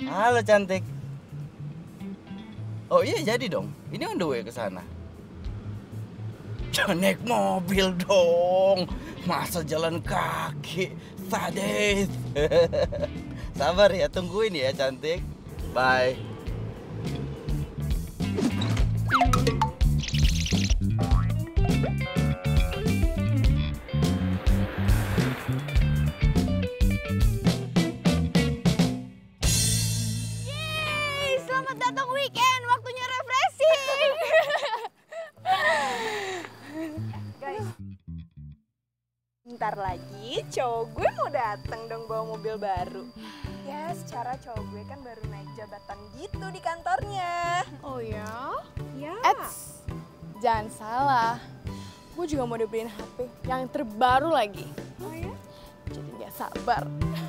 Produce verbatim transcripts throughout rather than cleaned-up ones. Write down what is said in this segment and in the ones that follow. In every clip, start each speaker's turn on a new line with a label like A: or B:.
A: Halo cantik. Oh iya jadi dong. Ini on the way ke sana. Jangan naik mobil dong. Masa jalan kaki? Sadis. Sabar ya, tungguin ya cantik. Bye.
B: Selamat datang weekend, waktunya refreshing.
C: Guys, bentar lagi cowok gue mau datang dong bawa mobil baru. Ya, secara cowok gue kan baru naik jabatan gitu di kantornya.
B: Oh ya?
C: Ya.
B: Eits, jangan salah. Gue juga mau dibeliin H P yang terbaru lagi.
C: Oh ya?
B: Jadi gak sabar.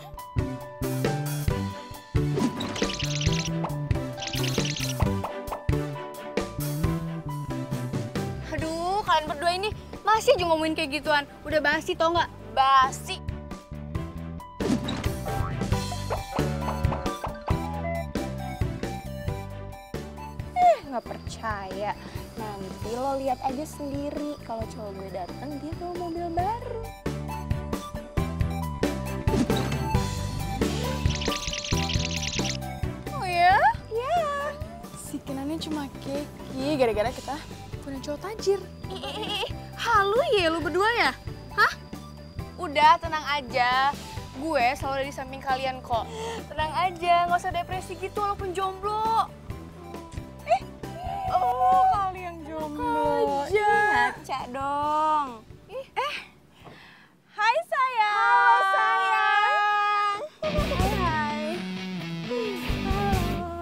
B: Aduh, kalian berdua ini masih aja ngomongin kayak gituan. Udah basi tau nggak? Basi.
C: Eh, nggak percaya. Nanti lo lihat aja sendiri kalau cowok gue datang dia bawa mobil baru.
B: Oh ya?
C: Ya.
B: Si Kinannya cuma keki gara-gara kita punya cowok tajir. Ih, ih, ih, ih. Halu ya lu berdua ya? Hah? Udah tenang aja. Gue selalu ada di samping kalian kok. Tenang aja, nggak usah depresi gitu walaupun jomblo. Eh,
C: Oh, kali yang jomblo.
B: aja.
C: Ngaca dong.
B: Ih.
C: Eh. Hai sayang.
B: Hai, sayang.
C: Hai hai.
B: Halo.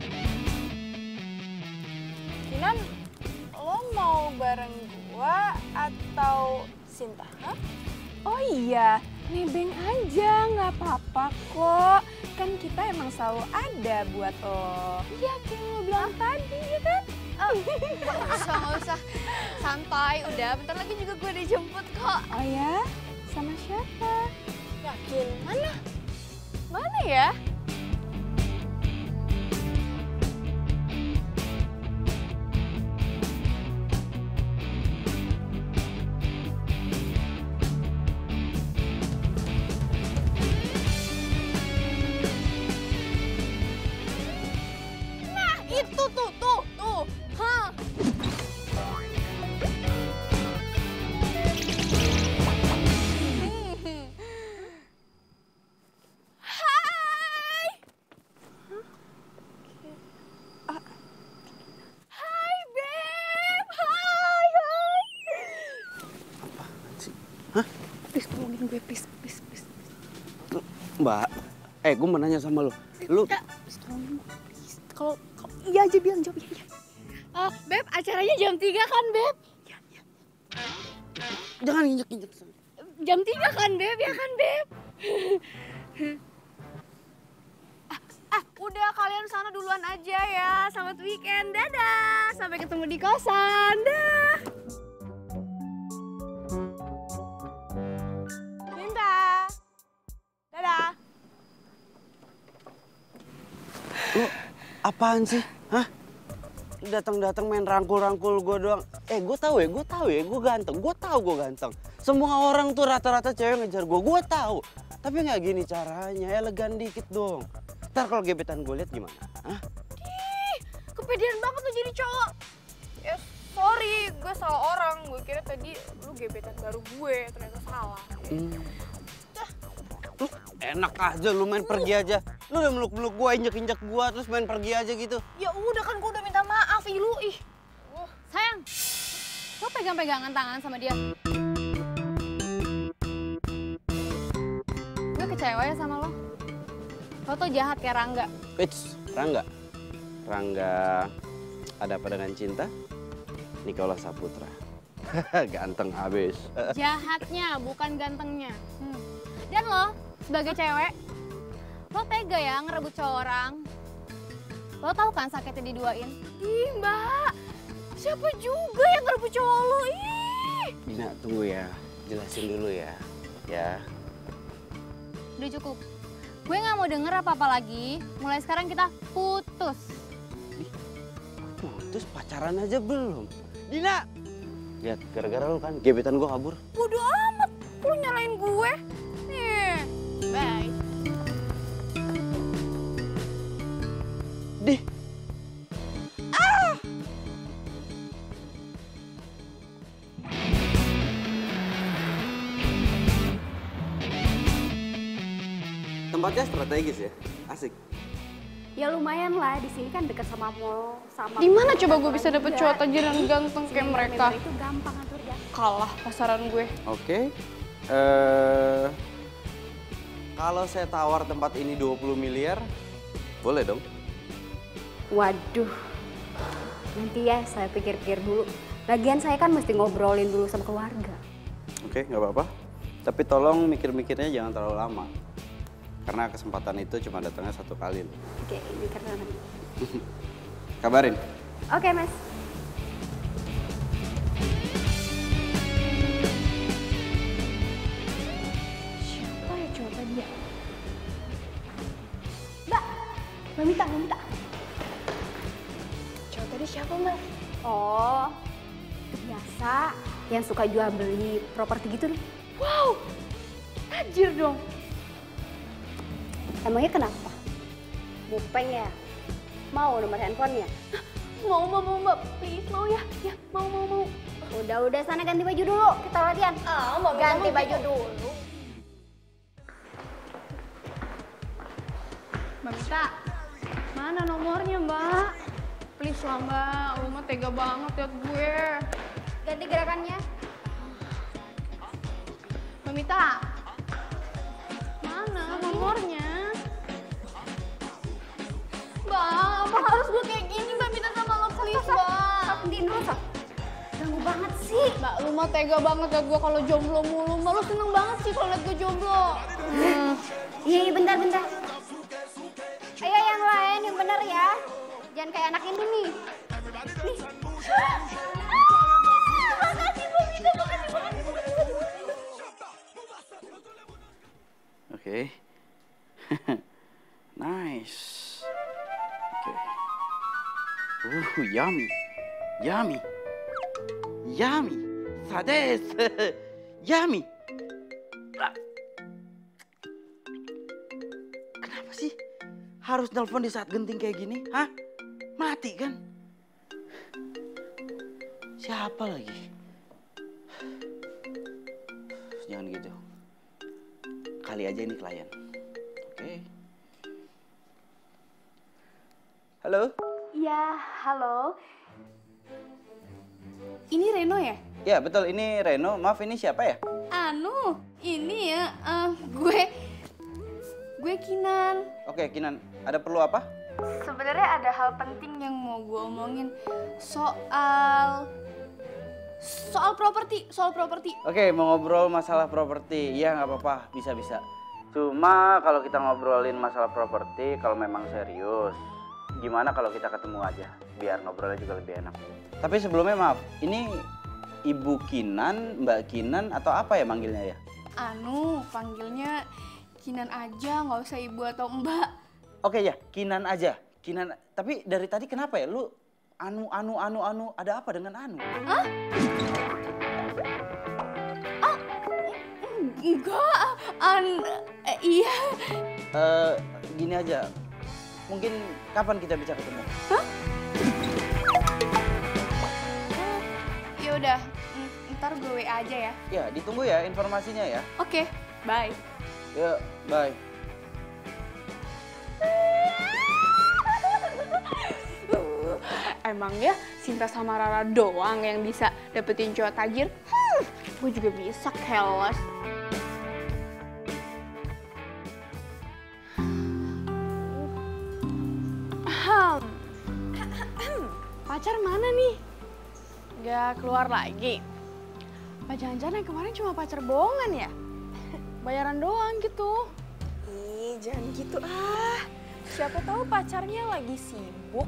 B: Kinan, lo mau bareng gua atau Sinta? Hah?
C: Oh iya, nebeng aja, nggak apa-apa kok. Kan kita emang selalu ada buat lo.
B: Iya, kayak lo bilang tadi, ya kan? Oh, nggak usah, nggak usah. Santai, udah. Bentar lagi juga gue dijemput kok.
C: Oh ya? Sama siapa?
B: Yakin? Mana? Mana ya? Nah, itu tuh, tuh, tuh. Hah. Hai. Hai, Beb. Hai, hai.
A: Hah?
C: Please tolongin gue, please, please, please.
A: Mbak, eh gue mau nanya sama lu. Lu
C: Please tolongin gue, please. Kalau kalau iya aja bilang jawab iya, iya.
B: Oh, Beb, acaranya jam tiga kan, Beb?
A: jangan injek-injek.
B: Jam tiga kan, Beb? Ya kan, Beb? ah, ah, udah kalian sana duluan aja ya. Selamat weekend. Dadah. Sampai ketemu di kosan. Dah.
C: Cinta. Dadah.
A: Lu apaan sih? Hah? Datang-datang main rangkul-rangkul gue doang. Eh, gue tahu ya, gue tahu ya, gue ganteng. Gue tahu gue ganteng. Semua orang tuh rata-rata cewek ngejar gue, gue tahu. Tapi nggak gini caranya, elegan dikit dong. Ntar kalau gebetan gue lihat gimana? Hah?
B: Ih, kepedean banget lu jadi cowok. Ya, sorry, gue salah orang. Gue kira tadi lu gebetan baru gue, ternyata salah.
A: Hmm. Lu enak aja lu main pergi aja. Lu udah meluk-meluk gue, injek-injek gue, terus main pergi aja gitu.
B: Ya udah kan gue udah minta maaf, ih lu ih. Uh, sayang, lo pegang-pegangan tangan sama dia. Gue kecewa ya sama lo. Lo tuh jahat kayak Rangga.
A: Eits, Rangga. Rangga ada apa dengan cinta? Nicholas Saputra. Ganteng habis.
B: Jahatnya, bukan gantengnya. Hmm. Dan lo, sebagai cewek, lo tega ya ngerebut cowok orang. Lo tau kan sakitnya diduain? Ih mbak, siapa juga yang ngerebut cowok lo? Ih.
A: Dina, tunggu ya. Jelasin dulu ya. Ya.
B: Udah cukup.
D: Gue nggak mau denger apa-apa lagi. Mulai sekarang kita putus.
A: Ih, putus pacaran aja belum. Dina! Lihat, gara-gara lu kan gebetan gue kabur.
B: Bodo amat, lu nyalain gue. Nih, bye.
A: Dih! Tempatnya strategis ya, asik.
E: Ya lumayan lah, di sini kan dekat sama mall, sama.
B: Di mana coba gue bisa dapet cowok tajir dan ganteng kayak mereka?
E: Itu gampang atur ya.
B: Kalah pasaran gue.
A: Oke. Eh, kalau saya tawar tempat ini dua puluh miliar, boleh dong?
E: Waduh, nanti ya saya pikir-pikir dulu. Lagian saya kan mesti ngobrolin dulu sama keluarga.
A: Oke, nggak apa-apa. Tapi tolong mikir-mikirnya jangan terlalu lama. Karena kesempatan itu cuma datangnya satu kali.
E: Oke, ini karena.
A: Kabarin.
E: Oke, Mas.
B: Siapa ya cowok tadi ya?
E: Mbak, Mbak Mita, Mbak Mita.
B: Cowok tadi siapa, Mbak?
E: Oh, biasa yang suka jual beli properti gitu nih.
B: Wow, tajir dong.
E: Emangnya kenapa? Mupeng ya? Mau nomor handphonenya?
B: Mau, mau, mau, Mbak. Please, mau ya? Ya, mau, mau, mau.
E: Udah-udah sana ganti baju dulu, kita latihan.
B: Ah, Mbak,
E: ganti
B: Mbak,
E: baju
B: Mbak.
E: dulu.
B: Mbak Mita, mana nomornya, Mbak? Please lah, Mbak. Lu mah tega banget liat gue.
E: Ganti gerakannya.
B: Mbak Mita, mana nomornya? Mbak, apa harus gue kayak gini, Mbak Mita sama lo, please, Mbak.
E: Gantiin dulu, Sob. Ganggu banget sih.
B: Mbak, lu mah tega banget liat gue kalau jomblo mulu. Mbak, lu seneng banget sih kalau liat gue jomblo.
E: Hmm. Iya, iya, bentar, bentar. Ayo yang lain, yang bener ya. Jangan kayak anak ini nih. Nih.
B: Makasih, Mbak Mita, makasih banget.
A: Oke. Nice. Oke. Uh, yummy. Yummy. Yummy. Sades. Yummy. Kenapa sih harus nelpon di saat genting kayak gini? Hah? Mati kan? Siapa lagi? Jangan gitu. Kali aja ini klien. Oke. Halo?
E: Iya, halo.
B: Ini Reno ya?
A: Ya betul, ini Reno. Maaf, ini siapa ya?
B: Anu, ini ya, eh, gue, gue Kinan.
A: Oke, Kinan. Ada perlu apa?
B: Sebenarnya ada hal penting yang mau gue omongin soal, soal properti, soal properti.
A: Oke, mau ngobrol masalah properti. Iya, nggak apa-apa. Bisa-bisa. Cuma kalau kita ngobrolin masalah properti, kalau memang serius, gimana kalau kita ketemu aja? Biar ngobrolnya juga lebih enak. Tapi sebelumnya maaf, ini Ibu Kinan, Mbak Kinan, atau apa ya manggilnya ya?
B: Anu, panggilnya Kinan aja, nggak usah ibu atau mbak.
A: Oke ya, Kinan aja. Kinan. Tapi dari tadi kenapa ya? Lu anu, anu, anu, anu. Ada apa dengan anu?
B: Hah? Ah, enggak, an, eh, iya.
A: Eh, gini aja. Mungkin kapan kita bisa ketemu?
B: Hah? Ya udah, ntar gue W A aja ya.
A: Ya, ditunggu ya informasinya ya.
B: Oke, bye.
A: Ya, bye.
B: Emang ya Sinta sama Rara doang yang bisa dapetin cowok tajir? Hmm, gue juga bisa, keles. Pacar mana nih? Gak keluar lagi. Apa jangan-jangan yang kemarin cuma pacar bohongan ya? Bayaran doang gitu.
C: Ih, jangan gitu ah. Siapa tahu pacarnya lagi sibuk.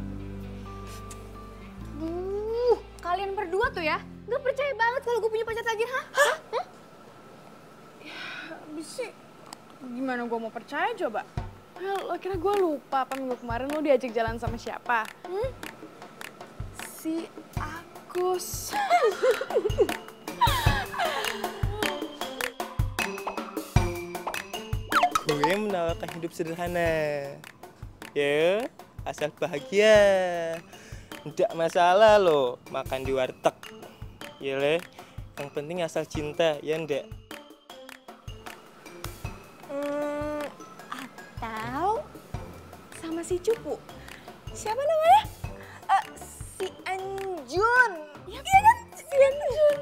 B: Duh, kalian berdua tuh ya, gak percaya banget kalau gue punya pacar tajir, hah? Hah? Hah? Ya, abis sih, gimana gue mau percaya coba? Well, lo kira gue lupa apa minggu kemarin lo diajak jalan sama siapa? Hmm? Si Agus.
F: Gue menawarkan hidup sederhana. Ya, asal bahagia. Nggak masalah lo makan di warteg. Ya le, yang penting asal cinta, ya ndak?
C: Hmm, atau sama si Cupu. Siapa namanya? Eh, si Anjun. Iya kan? Si Anjun.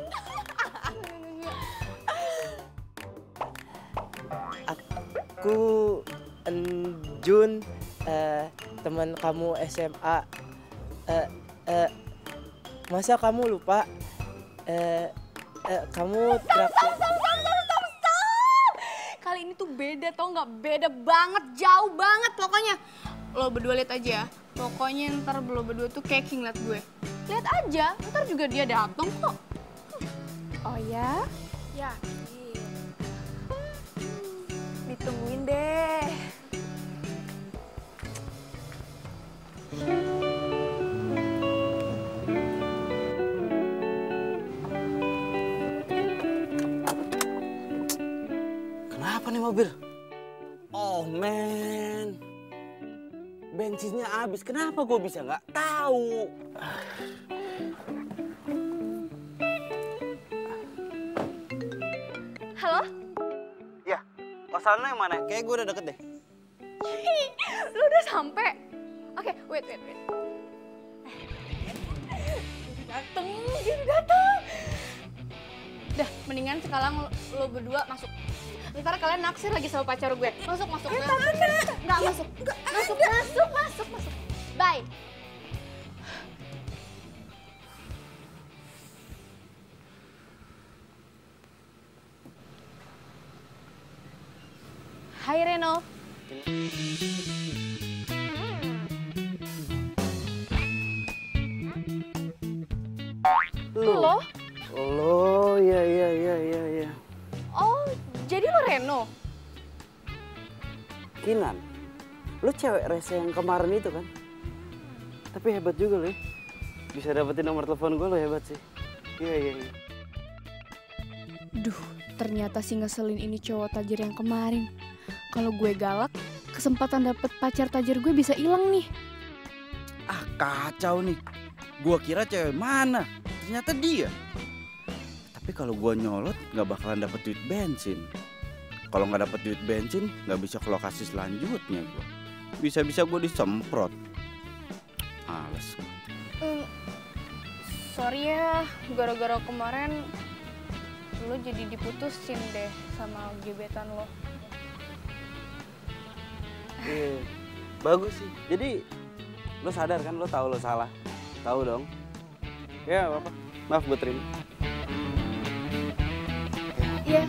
F: Aku Enjun, uh, teman kamu S M A. Uh, uh, masa kamu lupa? Uh, uh, kamu terakhir.
B: Kali ini tuh beda tau nggak? Beda banget, jauh banget pokoknya. Lo berdua lihat aja ya. Pokoknya ntar lo berdua tuh kayak king liat gue. Lihat aja, ntar juga dia datang kok.
C: Oh ya? Yakin. Ditungguin deh.
A: Kenapa nih mobil? Oh man, bensinnya habis. Kenapa gue bisa nggak tahu?
B: Halo?
A: Ya, kosannya yang mana? Kayak gue udah deket deh.
B: Lu udah sampai? Oke, wait, wait, wait. Dateng, dia udah dateng. Dah, mendingan sekarang lo, lo berdua masuk. Ntar kalian naksir lagi sama pacar gue. Masuk, masuk. Eh,
C: Enggak, enggak.
B: Enggak, masuk. Masuk, masuk, masuk, masuk. Bye. Hai Reno. Lo?
A: Lo, ya, ya, ya, ya, ya.
B: Oh, jadi lo Reno?
A: Kinan, lo cewek rese yang kemarin itu kan? Tapi hebat juga lo ya. Bisa dapetin nomor telepon gue, lo hebat sih. Iya, iya, iya.
B: Duh, ternyata si ngeselin ini cowok tajir yang kemarin. Kalau gue galak, kesempatan dapet pacar tajir gue bisa hilang nih.
G: Ah, kacau nih. Gua kira cewek mana? Ternyata dia. Tapi kalau gua nyolot nggak bakalan dapet duit bensin. Kalau nggak dapet duit bensin nggak bisa ke lokasi selanjutnya gua. Bisa-bisa gua disemprot. Males.
B: Hmm, sorry ya, gara-gara kemarin lo jadi diputusin deh sama gebetan lo.
A: Iya, bagus sih. Jadi lo sadar kan, lo tahu lo salah. Tahu dong. Ya, apa-apa. Maaf, gue terima.
B: Iya.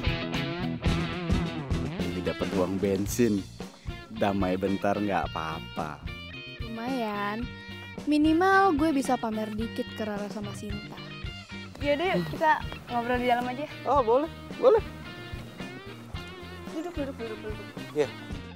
G: Jadi dapat uang bensin. Damai bentar nggak apa-apa.
B: Lumayan. Minimal gue bisa pamer dikit ke Rara sama Sinta. Yaudah yuk, kita ngobrol di dalam aja.
A: Oh, boleh. Boleh.
B: Duduk, duduk, duduk, duduk.
A: Iya.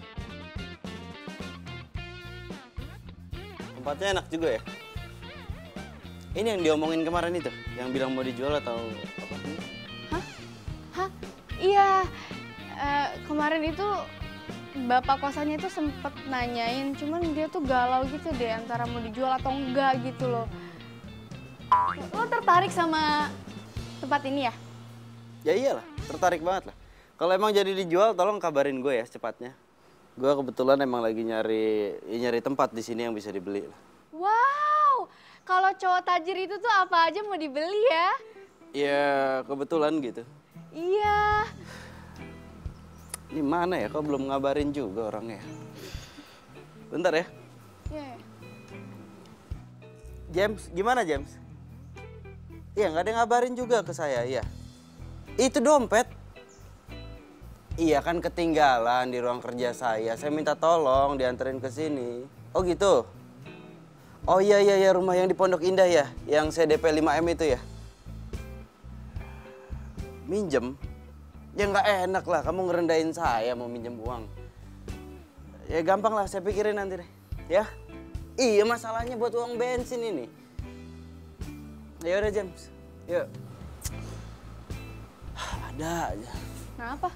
A: Tempatnya enak juga ya. Ini yang diomongin kemarin itu, yang bilang mau dijual atau apa?
B: Hah? Hah? Iya. Eh, kemarin itu bapak kosannya itu sempet nanyain, cuman dia tuh galau gitu deh antara mau dijual atau enggak gitu loh. Lo tertarik sama tempat ini ya?
A: Ya iyalah, tertarik banget lah. Kalau emang jadi dijual, tolong kabarin gue ya secepatnya. Gue kebetulan emang lagi nyari ya nyari tempat di sini yang bisa dibeli lah.
B: Wow, kalau cowok tajir itu tuh apa aja mau dibeli ya?
A: Ya kebetulan gitu.
B: Iya.
A: Ini mana ya? Kok belum ngabarin juga orangnya? Bentar ya.
B: Iya.
A: James, gimana James? Iya, nggak ada yang ngabarin juga ke saya, iya. Itu dompet. Iya kan ketinggalan di ruang kerja saya. Saya minta tolong dianterin ke sini. Oh gitu. Oh iya iya ya, rumah yang di Pondok Indah ya, yang C D P lima M itu ya. Minjem? Ya nggak enak lah, kamu ngerendahin saya mau minjem uang. Ya gampang lah, saya pikirin nanti deh. Ya? Iya, masalahnya buat uang bensin ini. Ya udah James, yuk. Ada aja.
B: Kenapa?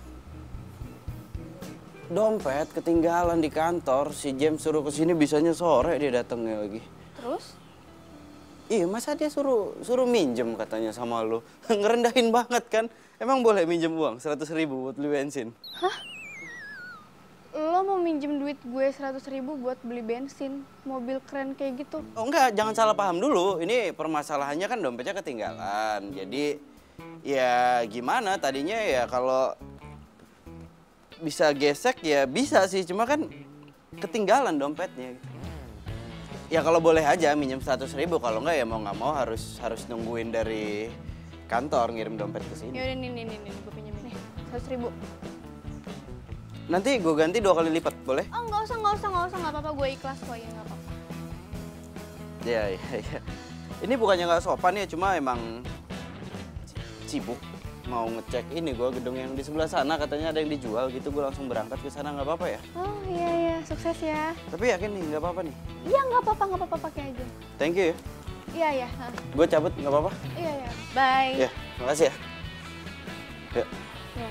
A: Dompet ketinggalan di kantor, si James suruh kesini bisanya sore dia datangnya lagi.
B: Terus?
A: Iya, masa dia suruh suruh minjem katanya sama lu. Ngerendahin banget kan? Emang boleh minjem uang seratus ribu buat beli bensin?
B: Hah? Lo mau minjem duit gue seratus ribu buat beli bensin, mobil keren kayak gitu?
A: Oh enggak, jangan salah paham dulu. Ini permasalahannya kan dompetnya ketinggalan. Jadi ya gimana tadinya ya kalau bisa gesek ya bisa sih. Cuma kan ketinggalan dompetnya. Ya kalau boleh aja minjem seratus ribu. Kalau enggak ya mau nggak mau harus harus nungguin dari kantor ngirim dompet ke sini.
B: Yaudah nih, nih, nih, nih, gue pinjemin nih, seratus ribu.
A: Nanti gue ganti dua kali lipat, boleh?
B: Oh nggak usah, nggak usah, nggak usah, nggak apa-apa, gue ikhlas kok, ya nggak apa-apa.
A: Ya, ya, ya. Ini bukannya nggak sopan ya, cuma emang sibuk mau ngecek ini gue gedung yang di sebelah sana katanya ada yang dijual gitu, gue langsung berangkat ke sana, nggak apa-apa ya?
B: Oh iya iya, sukses ya.
A: Tapi yakin nih nggak apa-apa nih?
B: Iya nggak apa-apa, nggak apa-apa, pakai aja.
A: Thank you ya.
B: Iya iya.
A: Gue cabut nggak apa-apa?
B: Iya iya. Bye.
A: Ya, makasih ya. Ya.
B: Ya.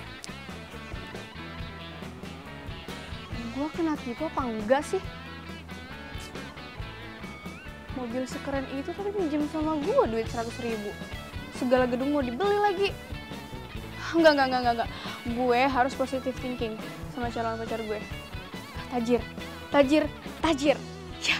B: Gue kena tipu apa enggak sih? Mobil sekeren itu tapi pinjam sama gue duit seratus ribu. Segala gedung mau dibeli lagi. Enggak, enggak, enggak, enggak, enggak. Gue harus positive thinking sama calon pacar gue. Tajir, tajir, tajir. Ya.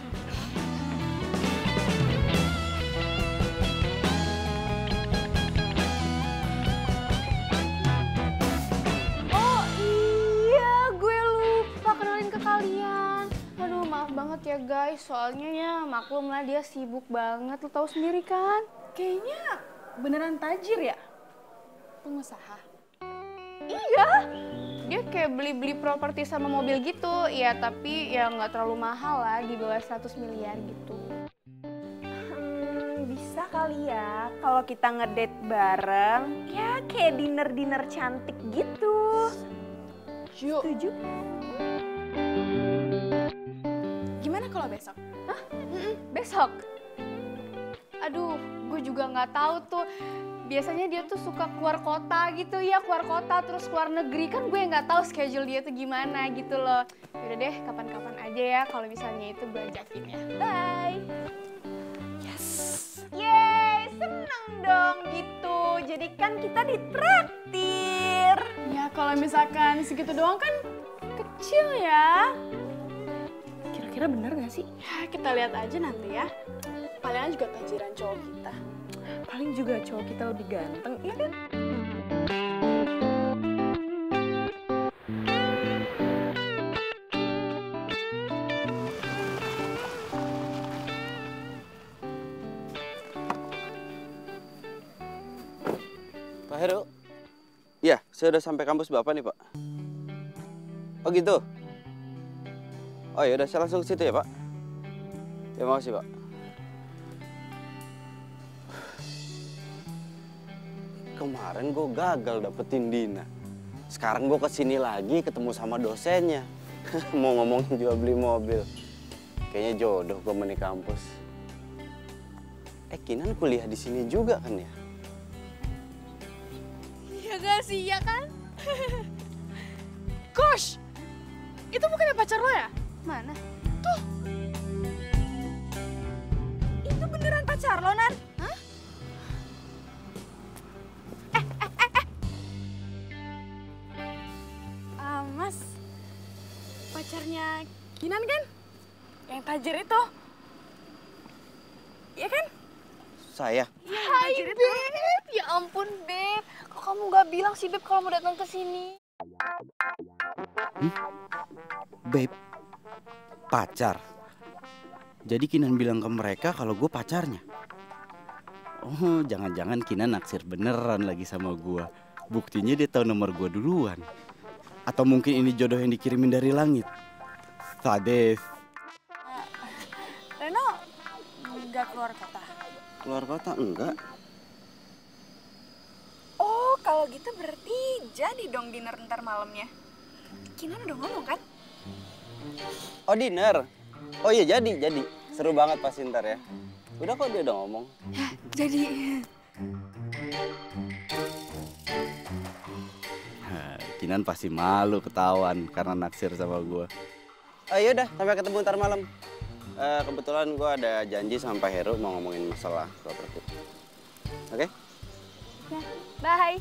B: Oh iya, gue lupa kenalin ke kalian. Aduh, maaf banget ya guys. Soalnya ya maklum lah dia sibuk banget. Lo tahu sendiri kan?
C: Kayaknya beneran tajir ya? Pengusaha.
B: Iya, dia kayak beli-beli properti sama mobil gitu. Ya tapi ya nggak terlalu mahal lah, di bawah seratus miliar gitu.
C: Hmm, bisa kali ya kalau kita ngedate bareng. Ya kayak dinner-dinner cantik gitu.
B: Yuk.
C: Setuju?
B: Gimana kalau besok? Hah? Mm-mm, besok? Aduh, gue juga nggak tahu tuh. Biasanya dia tuh suka keluar kota gitu ya, keluar kota terus keluar negeri. Kan gue nggak tahu schedule dia tuh gimana gitu loh. Yaudah deh, kapan-kapan aja ya kalau misalnya itu gue ajakin ya. Bye!
C: Yes. Yeay, seneng dong gitu. Jadi kan kita ditraktir.
B: Ya kalau misalkan segitu doang kan kecil ya.
C: Kira-kira bener gak sih?
B: Ya kita lihat aja nanti ya. Palingan juga tajiran cowok kita.
C: Paling juga cowok kita lebih ganteng, ya kan?
A: Pak Heru? Iya, saya udah sampai kampus Bapak nih, Pak. Oh gitu? Oh ya udah, saya langsung ke situ ya, Pak. Ya makasih, Pak. Kemarin gue gagal dapetin Dina. Sekarang gue kesini lagi ketemu sama dosennya. Mau ngomongin jual beli mobil. Kayaknya jodoh gue di kampus. Eh, Kinan kuliah di sini juga kan ya?
B: Iya gak sih, ya kan? Gosh! Itu bukannya pacar lo ya? Mana? Tuh!
C: Itu beneran pacar lo, Nan?
B: Hah?
C: Uh, mas, pacarnya Kinan kan? Yang tajir itu. Iya kan?
A: Saya?
B: Hai Beb! Ya ampun Beb, kok kamu gak bilang sih Beb kalau mau datang ke sini?
G: Hmm? Babe, pacar? Jadi Kinan bilang ke mereka kalau gue pacarnya? Oh, jangan-jangan Kinan naksir beneran lagi sama gue. Buktinya dia tahu nomor gue duluan. Atau mungkin ini jodoh yang dikirimin dari langit. Sadis.
C: Reno nggak keluar kota.
A: Keluar kota? Enggak.
C: Oh, kalau gitu berarti jadi dong dinner ntar malamnya. Kinan udah ngomong kan?
A: Oh dinner? Oh iya jadi, jadi. Seru banget pasti ntar ya. Udah kok dia udah ngomong.
B: Jadi.
G: Kinan pasti malu ketahuan karena naksir sama gue.
A: Oh iya udah, sampai ketemu ntar malam. Uh, kebetulan gue ada janji sama Pak Heru mau ngomongin masalah properti. Oke? Okay?
B: Ya, bye.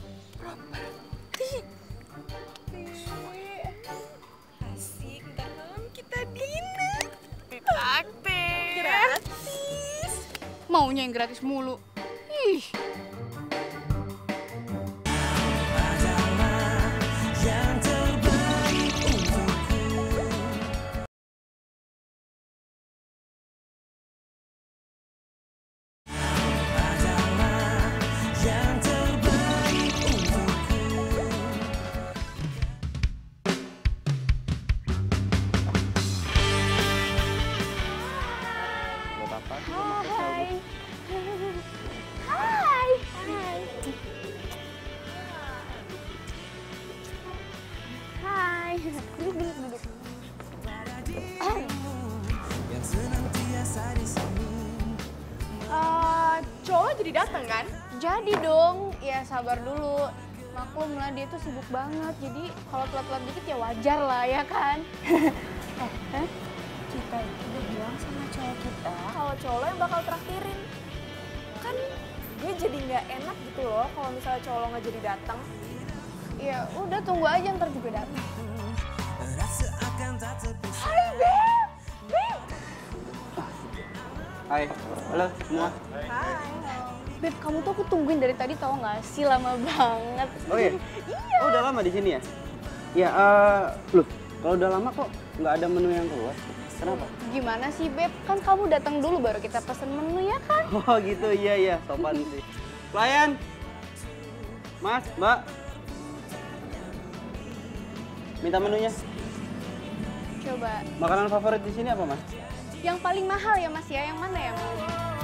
C: Asik, ntar malam kita dinner.
B: Aktif.
C: Gratis.
B: Maunya yang gratis mulu. Ih. Jadi datang kan? Jadi dong, ya sabar dulu. Maklum lah dia tuh sibuk banget, jadi kalau telat-telat dikit ya wajar lah ya kan?
C: eh, kita itu udah bilang sama cowok kita kalau cowok lo yang bakal traktirin. Kan gue jadi nggak enak gitu loh kalau misalnya cowok lo nggak jadi datang.
B: Ya udah tunggu aja ntar juga datang.
C: Hai Beb, Beb.
A: Hai, halo semua.
C: Hai.
B: Beb, kamu tuh aku tungguin dari tadi tau gak sih, lama banget.
A: Oh iya?
B: Iya.
A: Oh udah lama di sini ya? Ya, uh, loh, kalau udah lama kok nggak ada menu yang keluar? Kenapa?
B: Gimana sih Beb, kan kamu datang dulu baru kita pesen menu ya kan?
A: Oh gitu, iya iya, sopan sih. Pelayan, Mas, Mbak, minta menunya.
B: Coba.
A: Makanan favorit di sini apa Mas?
B: Yang paling mahal ya Mas ya, yang mana ya Mas?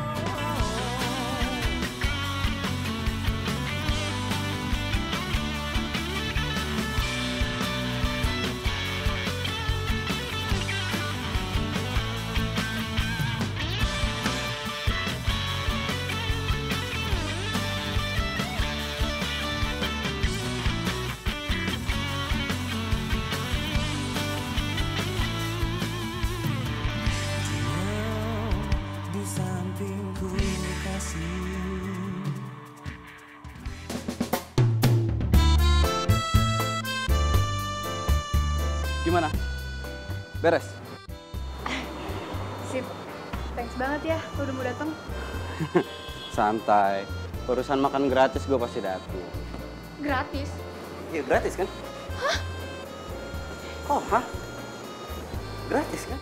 A: Gimana? Beres?
B: Sip. Thanks banget ya, lo udah mau datang.
A: Santai. Urusan makan gratis gue pasti datang.
B: Gratis?
A: Iya gratis kan?
B: Hah?
A: Oh, hah? Gratis kan?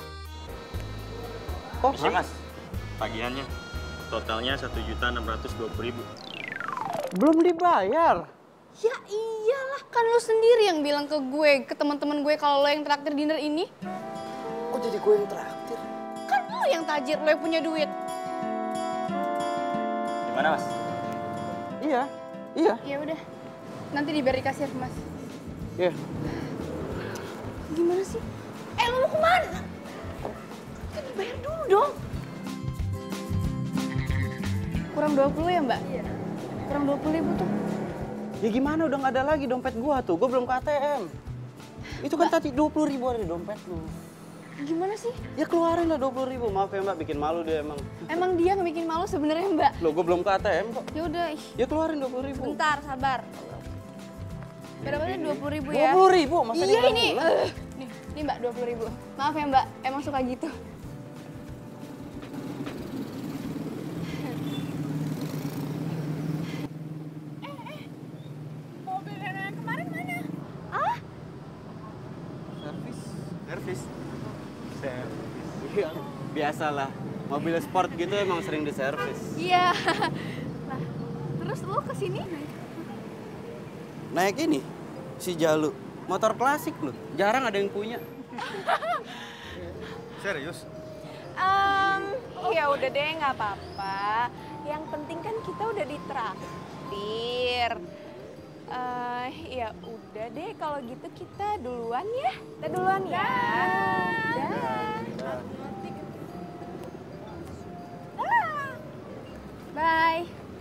A: Oh,
H: Misi
A: hah?
H: Mas, tagihannya totalnya satu juta enam ratus dua puluh ribu.
A: Belum dibayar.
B: Ya iyalah, kan lo sendiri yang bilang ke gue, ke teman-teman gue kalau lo yang traktir dinner ini.
A: Oh jadi gue yang traktir?
B: Kan lo yang tajir, lo yang punya duit.
H: Gimana Mas?
A: Iya, iya.
B: Ya udah, nanti diberi kasir Mas.
A: Iya.
B: Gimana sih? Eh lo mau kemana? Kan dibayar dulu dong. Kurang dua puluh ya Mbak? Iya. Kurang dua puluh ribu tuh.
A: Ya gimana udah nggak ada lagi dompet gua tuh, gua belum ke A T M. Itu kan tadi dua puluh ribu ada di dompet lu.
B: Gimana sih?
A: Ya keluarin lah dua puluh ribu, maaf ya Mbak, bikin malu dia emang.
B: Emang dia nggak bikin malu sebenarnya Mbak?
A: Loh gua belum ke A T M kok.
B: Ya udah, ih,
A: Ya keluarin dua puluh ribu.
B: bentar sabar. Berapa nih dua puluh ribu
A: Dua
B: ya?
A: puluh ribu, masa
B: Iya
A: dia belum
B: ini,
A: pulang?
B: uh, nih, nih Mbak dua puluh ribu. Maaf ya Mbak, emang suka gitu.
A: Servis. Servis. Iya, biasalah. Mobil sport gitu emang sering diservis.
B: Iya. Nah, terus lo kesini?
A: Naik ini, si Jalu. Motor klasik loh, jarang ada yang punya.
H: Serius?
C: Um, ya udah deh nggak apa-apa. Yang penting kan kita udah ditraktir. Eh, ya udah deh kalau gitu kita duluan ya. Kita duluan ya. Dah.
B: Bye.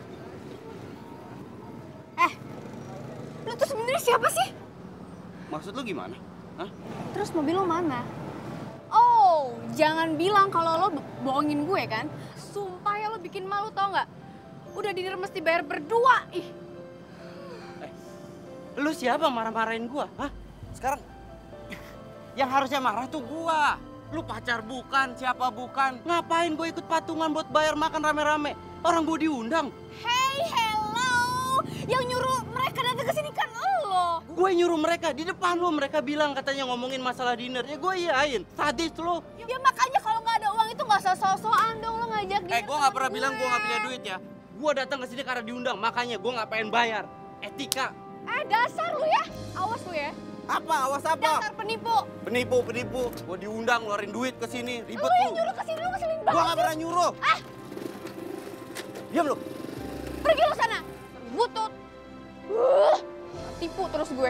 B: Eh, lu tuh sebenarnya siapa sih?
A: Maksud lu gimana? Hah?
B: Terus mobil lo mana? Oh, jangan bilang kalau lo bohongin gue kan? Sumpah ya lo bikin malu tau nggak? Udah dinner mesti bayar berdua. Ih.
A: Eh, lu siapa marah-marahin gua? Hah? Sekarang yang harusnya marah tuh gua. Lu pacar bukan, siapa bukan? Ngapain gue ikut patungan buat bayar makan rame-rame? Orang gue diundang.
B: Hey, hello. Yang nyuruh mereka datang ke sini kan lo.
A: Gue nyuruh mereka di depan lu, mereka bilang katanya ngomongin masalah dinner. Ya gue iyain. Sadis lu.
B: Ya makanya kalau nggak ada uang itu nggak usah so-soan dong lo ngajak dia.
A: Eh, gue nggak pernah bilang gue nggak punya duit ya. Gue datang ke sini karena diundang, makanya gue nggak pengen bayar. Etika.
B: Eh, dasar lu ya. Awas lu ya.
A: Apa? Awas apa?
B: Dasar penipu.
A: Penipu, penipu. Gue diundang ngeluarin duit ke sini, ribet
B: Lu yang
A: lu.
B: nyuruh ke sini lu ngeselin banget.
A: Gue nggak pernah nyuruh.
B: Ah,
A: Diam lu.
B: pergi lu sana. Butut. Uh, tipu terus gue.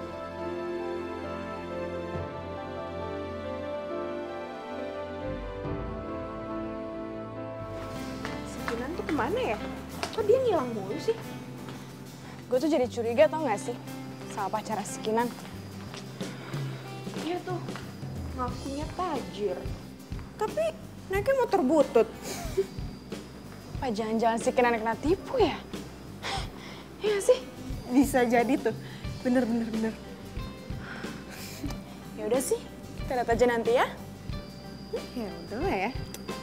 C: Si Kinan tuh kemana ya? Kok dia ngilang mulu sih? Gue tuh jadi curiga tau gak sih sama pacar si Kinan. Dia tuh ngakunya tajir, tapi naiknya motor butut. Apa jangan-jangan si Kinan kena tipu ya? Iya sih, bisa jadi tuh. Bener, bener, bener. Ya udah sih, kita lihat aja nanti ya. Ya udah lah ya.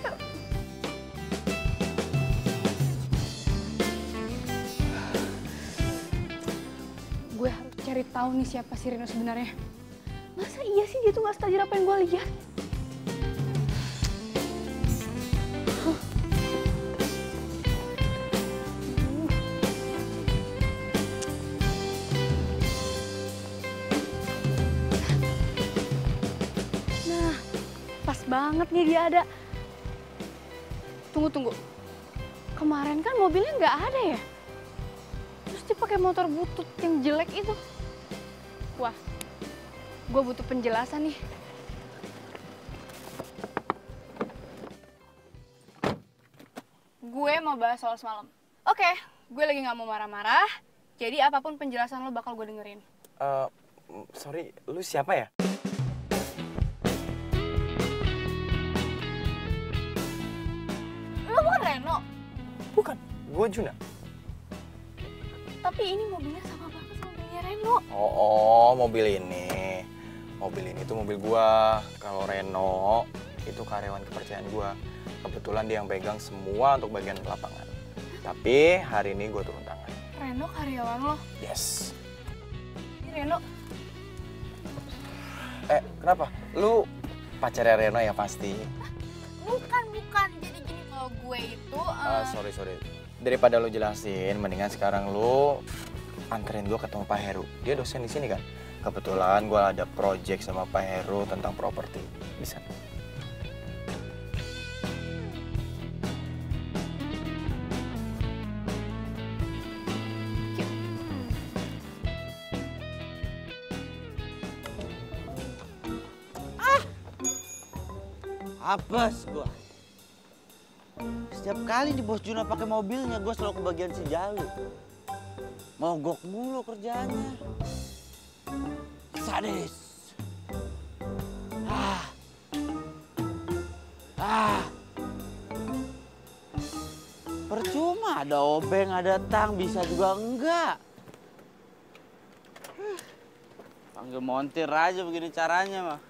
B: Gue harus cari tahu nih siapa si Reno sebenarnya. Masa iya sih dia tuh gak setajir apa yang gue lihat? Nah, pas banget nih dia ada. Tunggu, tunggu. Kemarin kan mobilnya nggak ada ya? Terus dia pakai motor butut yang jelek itu. Wah, gue butuh penjelasan nih. Gue mau bahas soal semalam. Oke, gue lagi nggak mau marah-marah. Jadi apapun penjelasan lo bakal gue dengerin.
F: Uh, sorry, lu siapa ya?
B: Lo bukan Reno?
F: Bukan, gue Juna.
B: Tapi ini mobilnya sama banget sama mobilnya Reno.
F: Oh, oh, mobil ini. Mobil ini tuh mobil gua. Kalau Reno itu karyawan kepercayaan gua. Kebetulan dia yang pegang semua untuk bagian lapangan. Tapi hari ini gua turun tangan.
B: Reno karyawan lo?
F: Yes.
B: Ini Reno.
F: Eh, kenapa? Lu pacarnya Reno ya pasti?
B: Bukan, bukan. Jadi gini, kalau gue itu...
F: Uh, sorry, sorry. Daripada lu jelasin, mendingan sekarang lu anterin gua ketemu Pak Heru. Dia dosen di sini kan? Kebetulan gua ada project sama Pak Heru tentang properti. Bisa?
A: Apes gua. Setiap kali di Bos Juna pakai mobilnya, gua selalu kebagian si Jalu. Mogok mulu kerjaannya. Sadis. Ah. Ah. Percuma ada obeng, ada tang, bisa juga enggak. Huh. Panggil montir aja begini caranya mah.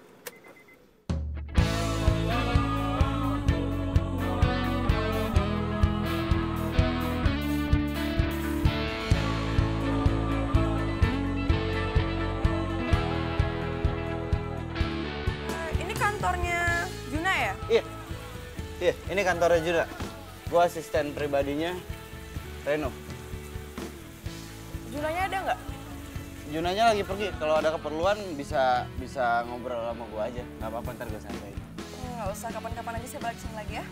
C: Kantornya Juna ya?
A: Iya, iya. Ini kantornya Juna. Gue asisten pribadinya Reno.
C: Junanya ada nggak?
A: Junanya lagi pergi. Kalau ada keperluan bisa bisa ngobrol sama gue aja. Gak apa-apa, ntar gue santai.
C: Nggak usah, kapan-kapan aja saya balik sini lagi ya.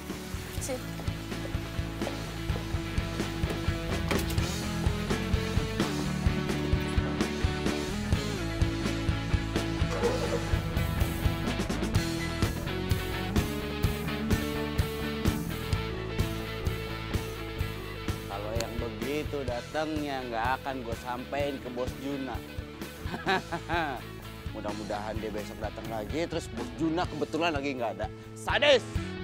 C: Sip.
A: itu datangnya nggak akan gue sampein ke bos Juna. Mudah-mudahan dia besok datang lagi, terus bos Juna kebetulan lagi nggak ada. Sadis!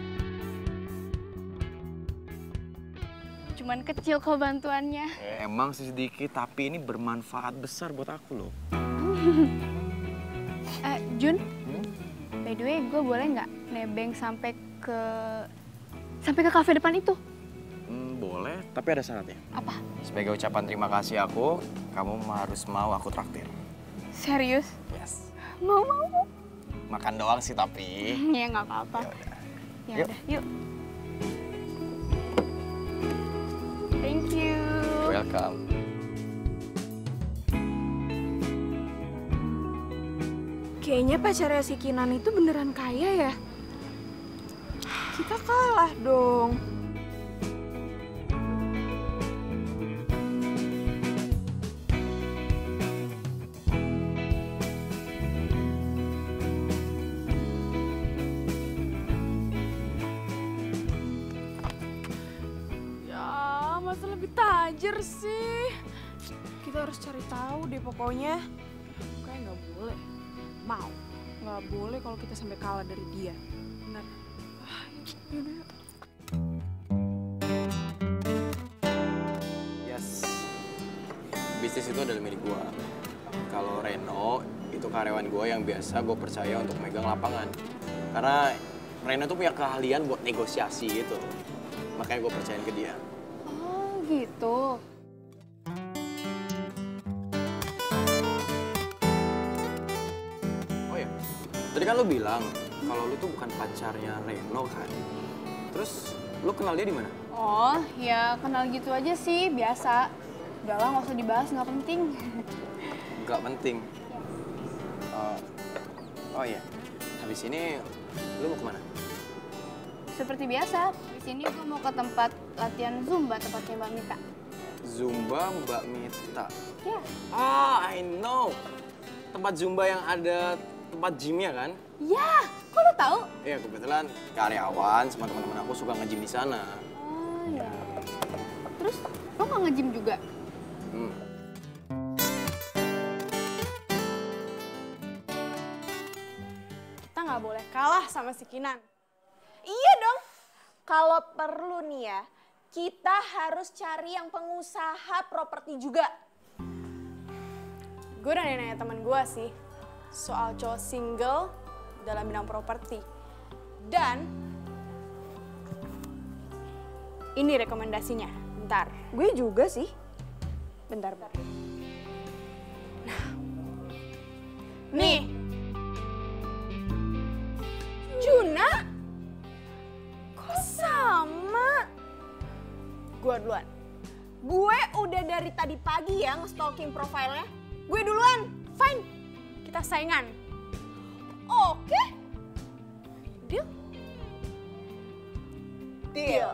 B: Cuman kecil kok bantuannya.
G: Eh, emang sih sedikit, tapi ini bermanfaat besar buat aku loh.
B: Eh, Jun, by the way, gue boleh nggak nebeng sampai ke sampai ke kafe depan itu?
G: Hmm, boleh, tapi ada syaratnya.
B: Apa?
G: Sebagai ucapan terima kasih aku, kamu harus mau aku traktir.
B: Serius?
G: Yes.
B: Mau mau mau.
G: Makan doang sih tapi.
B: Ya nggak apa-apa. Ya
G: Yuk.
B: udah, yuk. Thank you.
G: Welcome.
C: Kayaknya pacarnya si Kinan itu beneran kaya ya. Kita kalah dong. Ya, masa lebih tajir sih? Kita harus cari tahu deh pokoknya. Kayak nggak boleh. Mau. Nggak boleh kalau kita sampai kalah dari dia. Benar. Ah, yaudah yuk.
G: Yes. Bisnis itu adalah milik gua. Kalau Reno itu karyawan gua yang biasa gue percaya untuk megang lapangan. Karena Reno tuh punya keahlian buat negosiasi gitu. Makanya gue percayain ke dia.
B: Oh gitu.
G: Oh ya, tadi kan lo bilang kalau lu tuh bukan pacarnya Reno kan? Terus lu kenal dia di mana?
B: Oh ya kenal gitu aja sih, biasa. Udah lah, nggak usah dibahas, nggak penting.
G: Gak penting. Uh, oh iya, habis ini lu mau kemana?
B: Seperti biasa, di sini gue mau ke tempat latihan Zumba tempatnya Mbak Mita.
G: Zumba Mbak Mita.
B: Ya.
G: Ah, I know. Tempat Zumba yang ada tempat gymnya kan?
B: Ya, kok lo tahu?
G: Iya, kebetulan karyawan sama teman-teman aku suka nge-gym di sana.
B: Oh ya. Terus lo nggak nge-gym juga?
G: Hmm.
C: Kita nggak boleh kalah sama si Kinan. Iya dong. Kalau perlu nih ya, kita harus cari yang pengusaha properti juga. Gue udah nanya teman gue sih soal cowok single dalam bidang properti. Dan ini rekomendasinya. Bentar. Gue juga sih. Bentar, bentar. Nah. Nih. Juna? Kok sama? Gue duluan. Gue udah dari tadi pagi ya nge-stalking profilnya. Gue duluan. Fine. Kita saingan. Oke. Deal? Deal.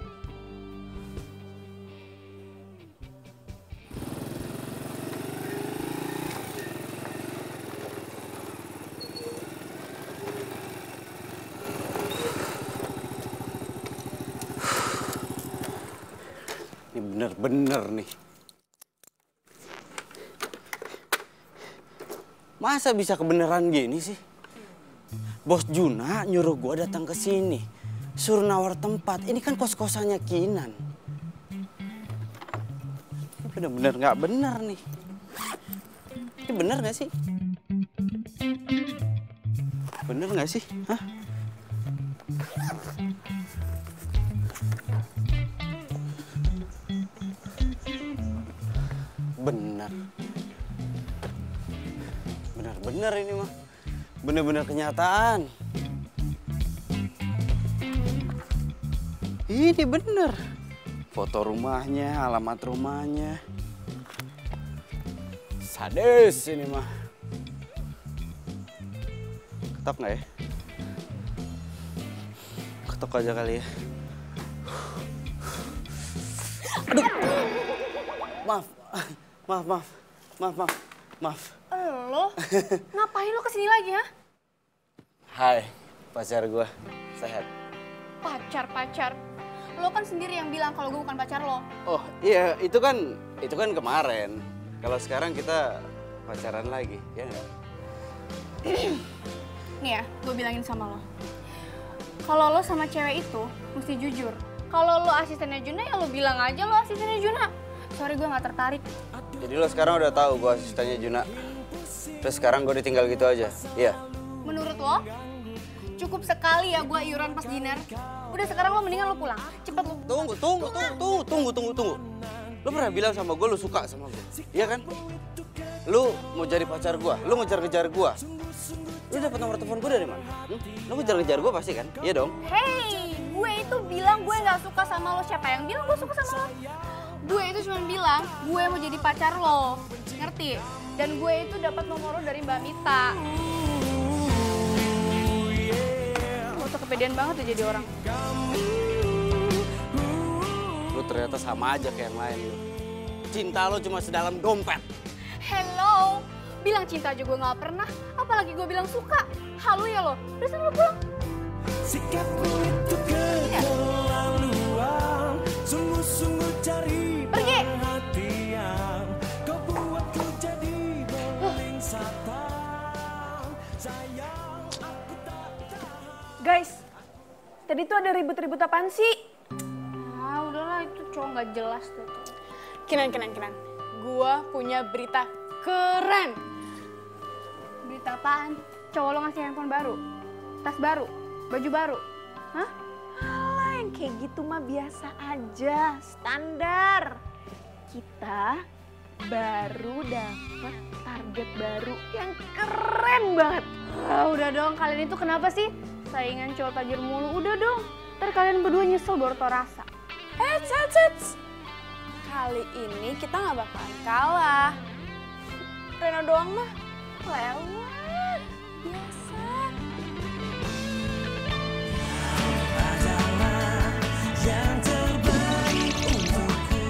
A: Ini bener-bener nih. Masa bisa kebenaran gini sih? Bos Juna nyuruh gue datang ke sini, suruh nawar tempat. Ini kan kos-kosannya Kinan. Ini bener-bener nggak bener nih. Ini bener nggak sih? Bener nggak sih? Hah? Bener. Bener-bener ini mah. Bener-bener kenyataan. Ini bener. Foto rumahnya, alamat rumahnya. Sadis ini mah. Ketok nggak ya? Ketok aja kali ya. Aduh. Maaf. Maaf, maaf. Maaf, maaf. Maaf.
B: Lo? Ngapain lo kesini lagi, ha?
A: Hai, pacar gue. Sehat.
B: Pacar-pacar. Lo kan sendiri yang bilang kalau gue bukan pacar lo.
A: Oh iya, itu kan itu kan kemarin. Kalau sekarang kita pacaran lagi, ya nggak?
B: Nih ya, gue bilangin sama lo. Kalau lo sama cewek itu, mesti jujur. Kalau lo asistennya Juna, ya lo bilang aja lo asistennya Juna. Sorry, gue nggak tertarik.
A: Jadi lo sekarang udah tahu gue asistennya Juna. Terus sekarang gue ditinggal gitu aja, iya?
B: Menurut lo, cukup sekali ya gue iuran pas dinner. Udah sekarang lo mendingan lo pulang. Cepet lo.
A: Tunggu, tunggu, tunggu, tunggu, tunggu, tunggu, tunggu. Lo pernah bilang sama gue lo suka sama gue, iya kan? Lo mau jadi pacar gue, lo ngejar-ngejar gue. Lo dapet nomor telepon gue dari mana? Hmm? Lo ngejar-ngejar gue pasti kan? Iya dong?
B: Hey, gue itu bilang gue nggak suka sama lo. Siapa yang bilang gue suka sama lo? Gue itu cuma bilang gue mau jadi pacar lo, ngerti? Dan gue itu dapat nomor lo dari Mbak Mita. Lo tuh kepedean banget ya jadi orang.
A: Lo ternyata sama aja kayak yang lain lo. Cinta lo cuma sedalam dompet.
B: Hello, bilang cinta aja gue nggak pernah, apalagi gue bilang suka. Halu ya lo, udah sana lo pulang.
I: Sikapku itu keterlaluan, sungguh-sungguh cari perhatian. Kau buatku jadi beling satan. Sayang, aku tak tahu.
C: Guys, tadi tuh ada ribut-ribut apaan sih?
B: Ah, udahlah itu cowok nggak jelas tuh.
C: Kinan, Kinan, Kinan. Gua punya berita keren.
B: Berita apaan? Cowok lo ngasih handphone baru, tas baru, baju baru, hah?
C: Alah, yang kayak gitu mah biasa aja, standar. Kita baru dapet target baru yang keren banget.
B: Ah, udah dong, kalian itu kenapa sih? Saingan cowok tajir mulu, udah dong. Ntar kalian berdua nyesel baru tau rasa.
C: Eits, eits, eits. Kali ini kita nggak bakalan kalah. Rena doang mah lewat, biasa.
I: Yang terbaik untukku.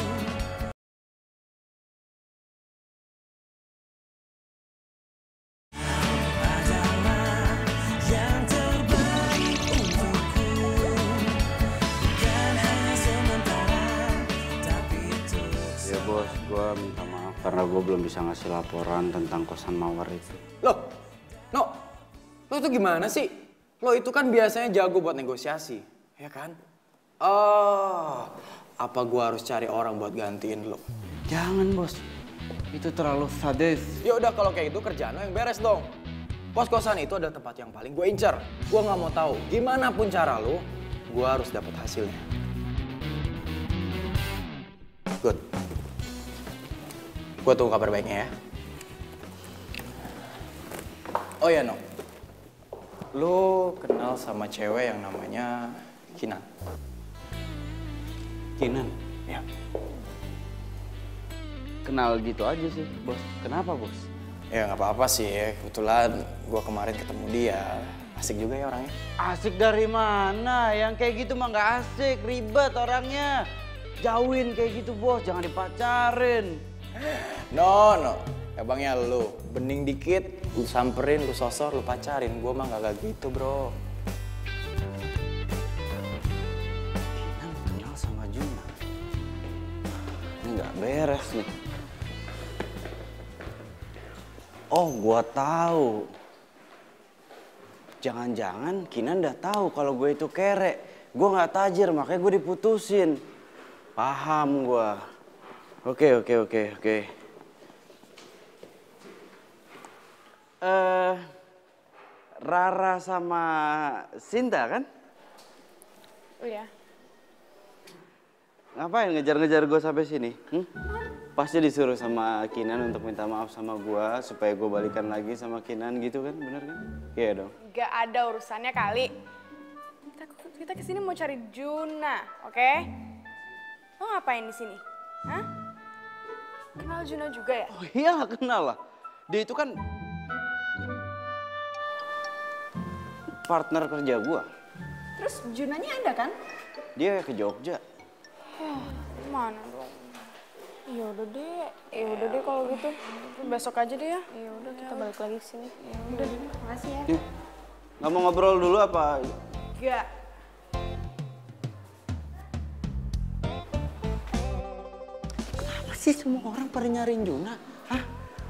I: Adalah yang terbaik untukku. Bukan hanya sementara, tapi terus.
A: Ya bos, gue minta maaf karena gue belum bisa ngasih laporan tentang kosan Mawar itu.
J: Loh, no, lo tuh gimana sih? Lo itu kan biasanya jago buat negosiasi, ya kan? Oh, apa gua harus cari orang buat gantiin lo?
A: Jangan bos, itu terlalu sadis.
J: Ya udah kalau kayak gitu kerjaan lo yang beres dong. Kos-kosan itu ada tempat yang paling gue incer. Gue nggak mau tahu gimana pun cara lo, gue harus dapat hasilnya. Good. Gue tunggu kabar baiknya ya. Oh ya, No. Lo kenal sama cewek yang namanya Kinan?
A: Kinan?
J: Ya.
A: Kenal gitu aja sih bos. Kenapa bos?
J: Ya nggak apa-apa sih, kebetulan gue kemarin ketemu dia. Asik juga ya orangnya.
A: Asik dari mana? Yang kayak gitu mah nggak asik, ribet orangnya. Jauhin kayak gitu bos, jangan dipacarin.
J: No, no. Abangnya lu, bening dikit, lu samperin, lu sosor, lu pacarin. Gue mah nggak gitu bro.
A: Kinan kenal sama Juna. Ini nggak beres nih. Oh, gua tahu. Jangan-jangan Kinan udah tahu kalau gue itu kere. Gue nggak tajir, makanya gue diputusin. Paham gua. Oke, oke, oke, oke. Eh, Rara sama Sinta kan?
C: Oh ya.
A: Ngapain ngejar-ngejar gue sampai sini? Hmm? Pasti disuruh sama Kinan untuk minta maaf sama gue supaya gue balikan lagi sama Kinan gitu kan, bener kan? Iya dong.
C: Gak ada urusannya kali. Kita, kita kesini mau cari Juna, oke? Okay? Lo ngapain di sini? Hah? Kenal Juna juga ya?
A: Oh iya kenal lah. Dia itu kan partner kerja gue.
C: Terus Junanya ada kan?
A: Dia ke Jogja.
C: Hah, mana dong? Ya udah deh, ya udah deh kalau gitu. Besok aja deh ya. Ya udah kita balik lagi ke sini. Ya udah, makasih ya.
A: Nih, nggak mau ngobrol dulu apa?
C: Gak.
A: sih semua orang pada nyariin Juna? Hah?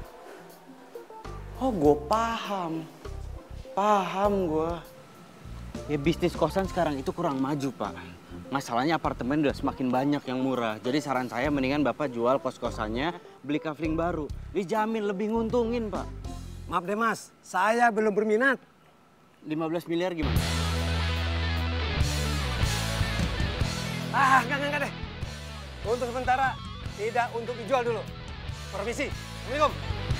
A: Oh, gue paham. Paham gue. Ya bisnis kosan sekarang itu kurang maju, Pak. Masalahnya apartemen udah semakin banyak yang murah. Jadi saran saya mendingan Bapak jual kos-kosannya, beli kafling baru. Dijamin lebih nguntungin, Pak.
K: Maaf deh mas, saya belum berminat.
A: lima belas miliar gimana?
K: Ah, enggak, enggak, enggak deh. Untuk sementara, tidak untuk dijual dulu. Permisi, Assalamualaikum.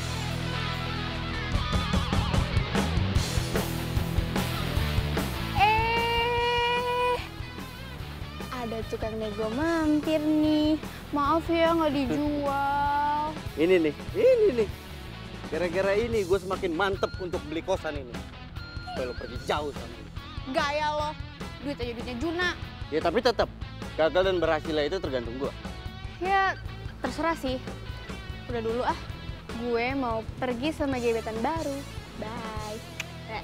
B: Eh, ada tukang nego mampir nih. Maaf ya nggak dijual.
A: Ini nih, ini nih. Gara-gara ini gue semakin mantep untuk beli kosan ini. Supaya lo pergi jauh sama ini.
B: Gaya lo, duit aja duitnya Juna.
A: Ya tapi tetap, gagal dan berhasilnya itu tergantung gue.
B: Ya terserah sih. Udah dulu ah, gue mau pergi sama gebetan baru. Bye. Eh.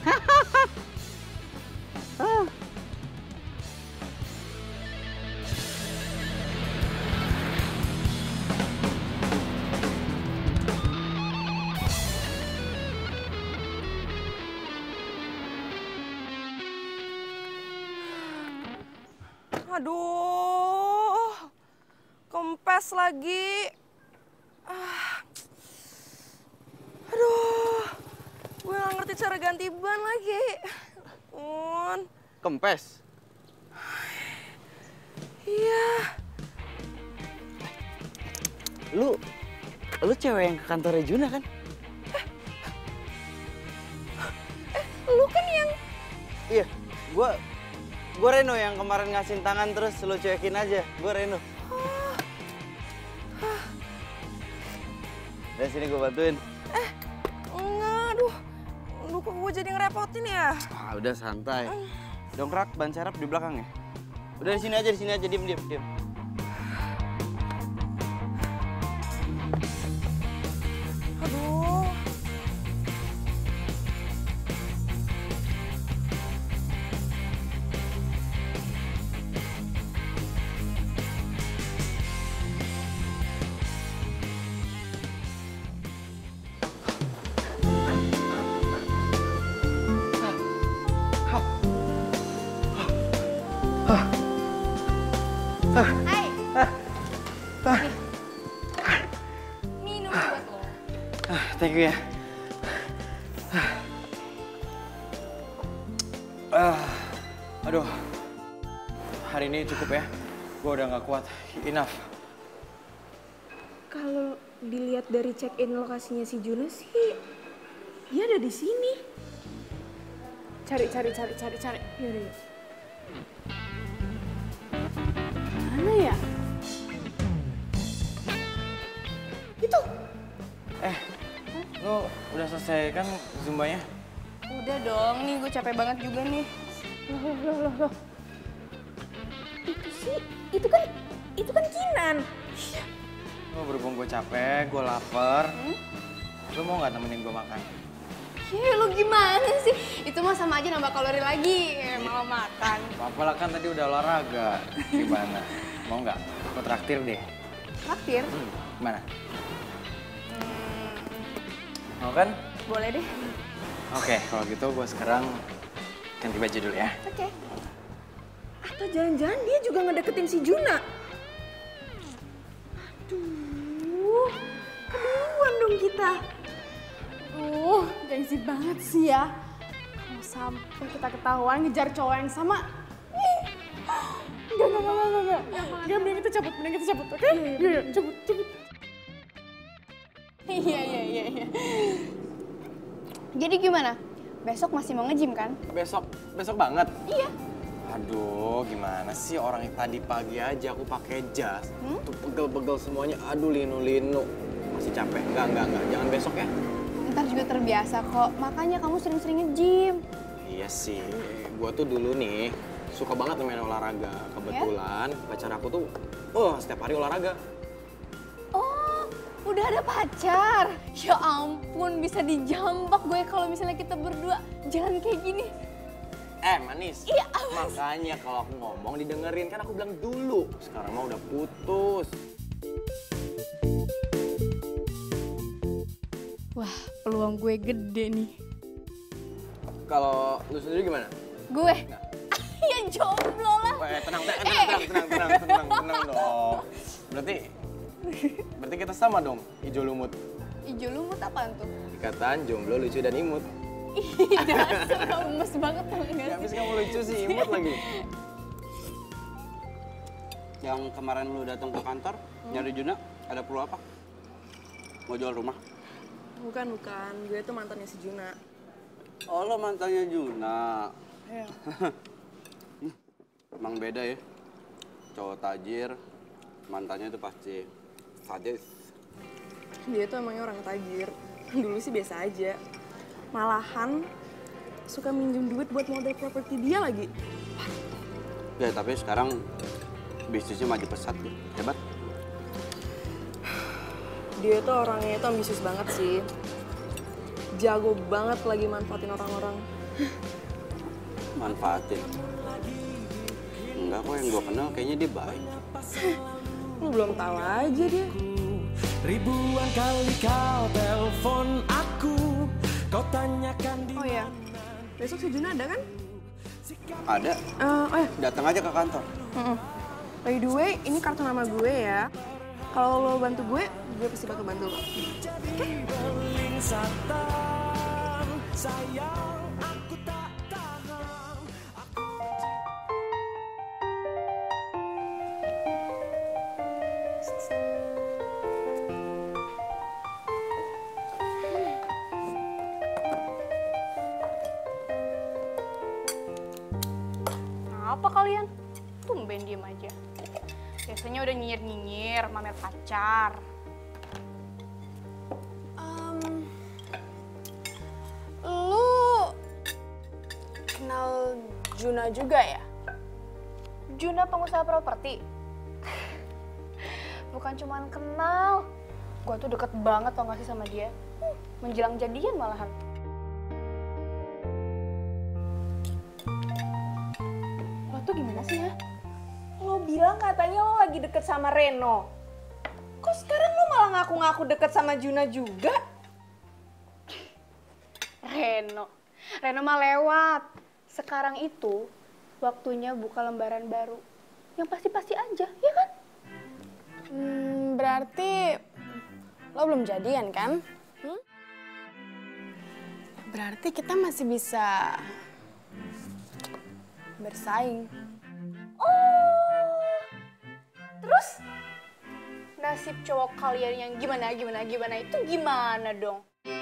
A: Ah.
C: Aduh, kempes lagi. Ah. Aduh, gue gak ngerti cara ganti ban lagi. Un.
A: Kempes?
C: Iya.
A: Lu, lu cewek yang ke kantornya Juna kan?
C: Eh, lu kan yang...
A: Iya, gua... Gue Reno yang kemarin ngasih tangan terus lo cuekin aja. Gue Reno. Dari sini gue bantuin.
C: Eh, enggak, aduh. Aduh, kok gue jadi ngerepotin ya?
A: Ah, udah santai. Dongkrak, ban serep di belakang ya. Udah di sini aja, di sini aja, diem, diem, diem.
C: Aduh.
B: Hai. Minum buat lo.
A: Ah, thank you ya.
J: Ah, aduh, hari ini cukup ya. Gue udah nggak kuat. Enough.
C: Kalau dilihat dari check-in lokasinya si Juna sih, dia ada di sini. Cari, cari, cari, cari, cari. Yaudah, yuk. Mana ya? Itu.
J: Eh, lo udah selesai kan zumbanya?
B: Udah dong, nih gue capek banget juga nih.
C: Loh, loh, loh, loh, loh. Itu sih, itu kan, itu kan Kinan.
J: Lo berhubung gue capek, gue lapar. Hmm? Lo mau nggak temenin gue makan?
B: Ya lo gimana sih? Itu mah sama aja nambah kalori lagi, eh, malah makan.
J: Apalah kan tadi udah olahraga. Gimana? Mau nggak? Gue traktir deh.
B: Traktir?
J: Hmm, gimana?
B: Hmm,
J: Mau kan?
B: boleh deh.
J: Oke, kalau gitu gue sekarang ganti baju dulu ya.
B: Oke.
C: Atau jangan-jangan dia juga ngedeketin si Juna? Aduh, keduluan dong kita.
B: Uh, gengsi banget sih ya. Kalau sampai kita ketahuan ngejar cowok yang sama. Enggak, enggak, enggak, enggak, enggak. Enggak, mending kita cabut, mending kita cabut, oke? Iya, iya, cabut, cabut. Iya, iya, iya, iya. Jadi gimana? Besok masih mau nge-gym kan?
J: Besok, besok banget?
B: Iya.
J: Aduh, gimana sih orang yang tadi pagi aja aku pakai jas.
B: Hmm?
J: Tuh pegel-pegel semuanya, aduh linu-linu. Masih capek, enggak, enggak, enggak. Jangan besok ya.
B: Ntar juga terbiasa kok, makanya kamu sering-sering nge-gym.
J: Iya sih, gua tuh dulu nih suka banget main olahraga. Kebetulan ya? Pacar aku tuh, oh setiap hari olahraga.
B: Oh, udah ada pacar? Ya ampun, bisa dijambak gue kalau misalnya kita berdua jalan kayak gini.
J: Eh manis,
B: iya, awas.
J: Makanya kalau aku ngomong didengerin, kan aku bilang dulu. Sekarang mah udah putus.
B: Wah, peluang gue gede nih.
J: Kalau lu sendiri gimana?
B: Gue? Ya jomblo lah.
J: Weh, tenang, tenang, tenang, tenang, tenang, tenang, tenang, tenang dong. Berarti, berarti kita sama dong, ijo lumut.
B: Ijo lumut apaan tuh?
J: Dikataan jomblo, lucu, dan imut.
B: Ih, dasar lemes banget tuh enggak
J: Ya, habis
B: sih?
J: kamu lucu sih, imut lagi.
A: Yang kemarin lu datang ke kantor, nyari Juna, ada perlu apa? Mau jual rumah?
C: Bukan, bukan. Gue tuh mantannya si Juna.
A: Oh, lo mantannya Juna.
C: Iya.
A: Emang beda ya. Cowok tajir, mantannya tuh pasti sadis.
C: Dia tuh emangnya orang tajir. Dulu sih biasa aja. Malahan suka minjem duit buat modal properti dia lagi.
A: Ya, tapi sekarang bisnisnya maju pesat nih. Hebat.
C: Dia tuh orangnya itu ambisius banget sih. Jago banget lagi manfaatin orang-orang.
A: Manfaatin. Enggak kok, yang gue kenal kayaknya dia baik.
C: Lu belum tahu aja dia.
I: Ribuan kali kau telepon aku, kau tanyakan di
C: Oh ya, besok si Juna ada kan?
A: Ada.
C: Uh, oh ya,
A: Datang aja ke kantor.
C: mm-mm. By the way, ini kartu nama gue ya. Kalau lo bantu gue, gue pasti bakal bantu lo.
I: beling satan, sayang aku tak tahan.
B: Apa kalian? Tumben diem aja. Biasanya udah nyinyir-nyinyir, mamer pacar.
C: Um, lu kenal Juna juga ya?
B: Juna pengusaha properti. Bukan cuman kenal, gua tuh deket banget tau gak sih sama dia. Hmm, menjelang jadian malahan. Lo tuh gimana sih ya?
C: Lo bilang katanya lo lagi deket sama Reno. Kok sekarang lo malah ngaku-ngaku deket sama Juna juga?
B: Reno, Reno mah lewat. Sekarang itu waktunya buka lembaran baru. Yang pasti-pasti aja, ya kan?
C: Hmm, berarti lo belum jadian kan? Hmm? Berarti kita masih bisa bersaing.
B: Oh, terus nasib cowok kalian yang gimana, gimana, gimana itu gimana dong?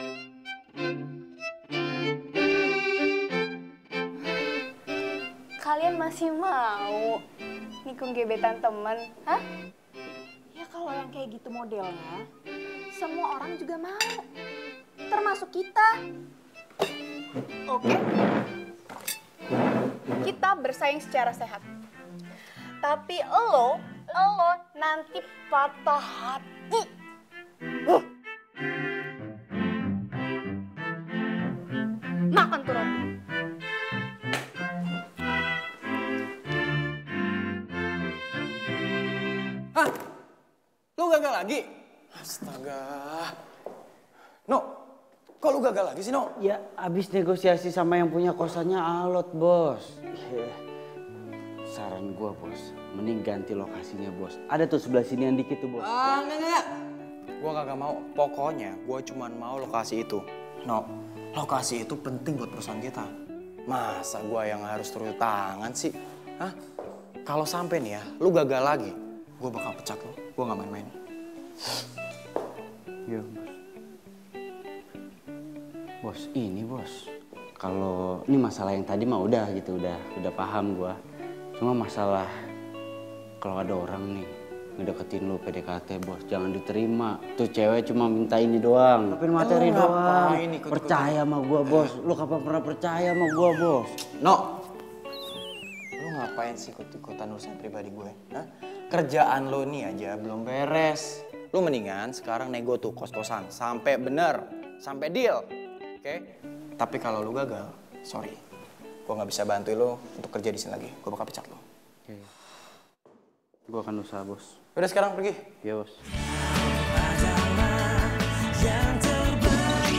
B: Kalian masih mau nikung gebetan temen, hah? Ya kalau yang kayak gitu modelnya, semua orang juga mau, termasuk kita. Oke? Kita bersaing secara sehat. Tapi lo, lo nanti patah hati. Uh. Makan tuh roti.
J: Hah? Lu gagal lagi? Astaga. No, kok lu gagal lagi sih, No?
A: Ya, abis negosiasi sama yang punya kosannya alot, bos. Yeah. Saran gua, bos, mending ganti lokasinya, bos. Ada tuh sebelah sini yang dikit tuh, bos.
J: Ah, enggak, enggak. Gua kagak mau. Pokoknya gua cuman mau lokasi itu. No, lokasi itu penting buat perusahaan kita. Masa gua yang harus turun tangan sih? Hah? Kalau sampai nih ya, lu gagal lagi, gua bakal pecat lu. Gua nggak main-main.
A: Iya, bos. Bos, ini bos. Kalau ini masalah yang tadi mah udah gitu, udah udah paham gua. Cuma masalah kalau ada orang nih ngedeketin lu P D K T, bos, jangan diterima. Tuh cewek cuma minta ini doang, tapi materi
J: Lu
A: doang.
J: ngapain ikut-ikutan?
A: Percaya sama gua, bos. Lu kapan pernah percaya sama gua, bos?
J: No, lu ngapain sih ikut-ikutan urusan pribadi gue? Hah? Kerjaan lu nih aja belum beres. Lu mendingan sekarang nego tuh kos-kosan sampai bener, sampai deal, oke? Okay? Tapi kalau lu gagal, sorry, gue nggak bisa bantu lu untuk kerja di sini lagi. Gue bakal pecat lu.
A: Oke. Gua akan usaha, bos.
J: Udah sekarang pergi.
A: Iya, bos.
I: Yang terbaik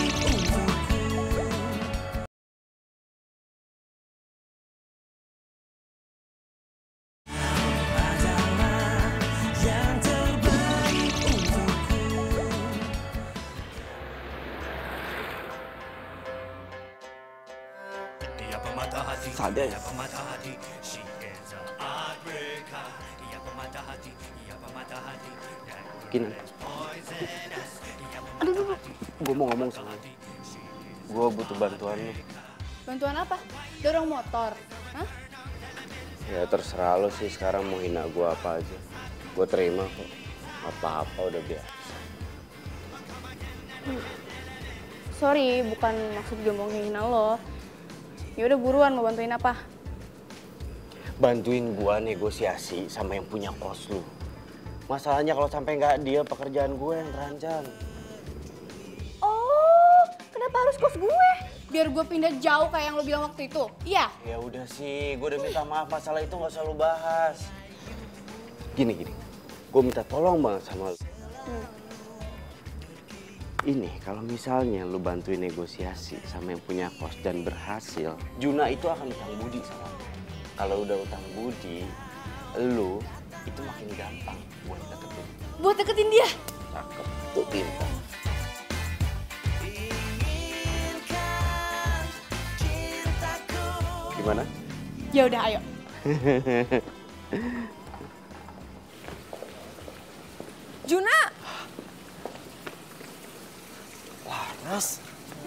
G: kades.
A: Kinan.
B: Aduh, aduh.
A: Gue mau ngomong sama lu. Gue butuh bantuan lu.
B: Bantuan apa? Dorong motor? Hah?
A: Ya terserah lu sih sekarang mau hina gue apa aja. Gue terima kok. Apa-apa udah biasa.
B: Sorry, bukan maksud gue mau ngehina lo. Ya udah buruan, mau bantuin apa?
A: Bantuin gue negosiasi sama yang punya kos lu. Masalahnya kalau sampai nggak dia, pekerjaan gue yang terancam.
B: Oh, kenapa harus kos gue? Biar gue pindah jauh kayak yang lo bilang waktu itu, iya?
A: Ya udah sih, gue udah minta maaf, masalah itu nggak usah lu bahas. Gini gini, gue minta tolong banget sama lu.
B: Hmm.
A: Ini kalau misalnya lu bantuin negosiasi sama yang punya kos dan berhasil, Juna itu akan utang budi sama lu. Kalau udah utang budi, lu itu makin gampang buat deketin.
B: Buat deketin dia?
A: Cakep, tuh pintar. Gimana?
B: Ya udah, ayo.
C: Juna!
J: Laras.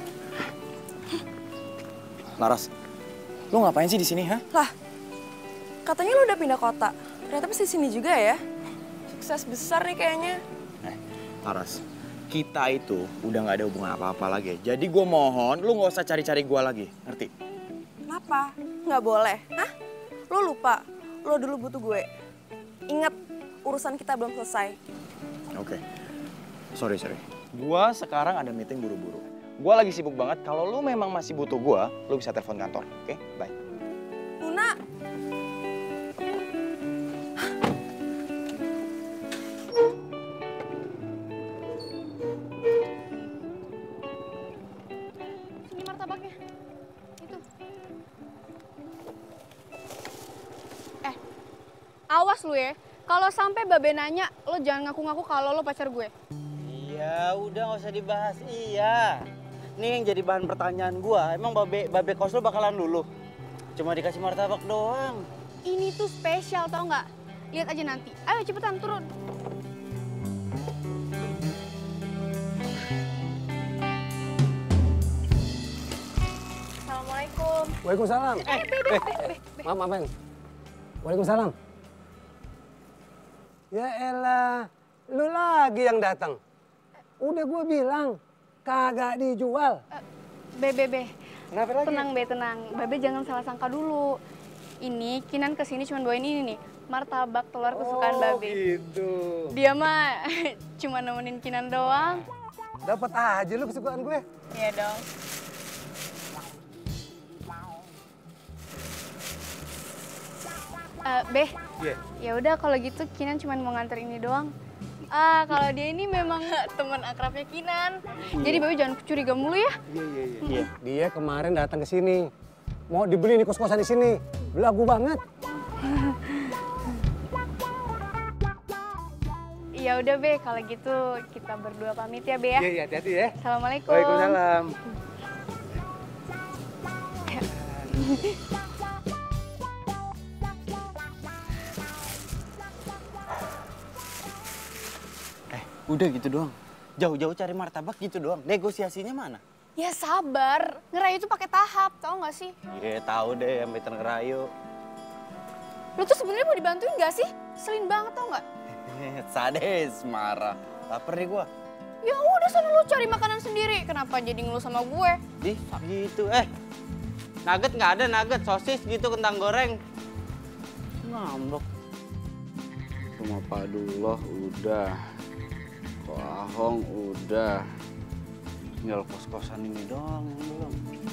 J: Laras, lu ngapain sih di sini, ha?
C: Lah, katanya lu udah pindah kota. Ternyata masih di sini juga ya? Sukses besar nih kayaknya.
J: Eh, Laras, kita itu udah nggak ada hubungan apa-apa lagi. Jadi gue mohon, lu nggak usah cari-cari gue lagi, ngerti?
C: Kenapa? Nggak boleh? Hah? Lu lupa, lu dulu butuh gue. Ingat, urusan kita belum selesai.
J: Oke, okay. sorry, sorry. Gua sekarang ada meeting buru-buru. Gua lagi sibuk banget. Kalau lu memang masih butuh gua, lu bisa telepon kantor. Oke, okay? Bye.
C: Luna.
B: Ini martabaknya. Itu. Eh, awas lu ya. Kalau sampai Babe nanya, lo jangan ngaku-ngaku kalau lo pacar gue.
A: Ya udah nggak usah dibahas. Iya. Nih yang jadi bahan pertanyaan gua, emang babe babe kos lu bakalan luluh? Cuma dikasih martabak doang.
B: Ini tuh spesial tau nggak? Lihat aja nanti. Ayo cepetan turun. Assalamualaikum.
K: Waalaikumsalam.
B: Eh, be, be, be, be, be.
K: Maaf, maaf, Bang. Waalaikumsalam. Ya elah, lu lagi yang datang. Udah gue bilang, kagak dijual.
B: Uh, be, be, be.
K: Kenapa lagi?
B: Tenang, Be, tenang. Babe jangan salah sangka dulu. Ini Kinan kesini cuma bawain ini nih, martabak telur kesukaan
K: oh,
B: Babe.
K: gitu.
B: Dia mah cuma nemenin Kinan doang.
K: Dapat aja lu kesukaan gue.
B: Iya dong. Uh, Be,
K: yeah.
B: Ya udah kalau gitu Kinan cuma mau nganter ini doang. Ah, kalau dia ini memang teman akrabnya Kinan.
K: Yeah.
B: Jadi Babe jangan curiga mulu ya.
K: Iya, iya, iya. Dia kemarin datang ke sini. Mau dibeli nih kos-kosan di sini. Belagu banget.
B: Ya udah Be, kalau gitu kita berdua pamit ya Be ya.
K: Iya, iya, hati-hati ya.
B: Assalamualaikum.
K: Waalaikumsalam.
A: Udah gitu doang. Jauh-jauh cari martabak gitu doang. Negosiasinya mana?
B: Ya sabar, ngerayu itu pakai tahap, tau nggak sih?
A: Iya tahu deh, sampai ngerayu.
B: Lu tuh sebenarnya mau dibantuin nggak sih? Selin banget tau nggak?
A: Sades, marah. Laper nih gua.
B: Ya udah sana lu cari makanan sendiri. Kenapa jadi ngeluh sama gue?
A: Ih, gitu. Eh, nugget nggak ada nugget, sosis gitu, kentang goreng. Ngambek. Rumah Padullah udah. Ahong udah. Tinggal kos-kosan ini doang yang belum.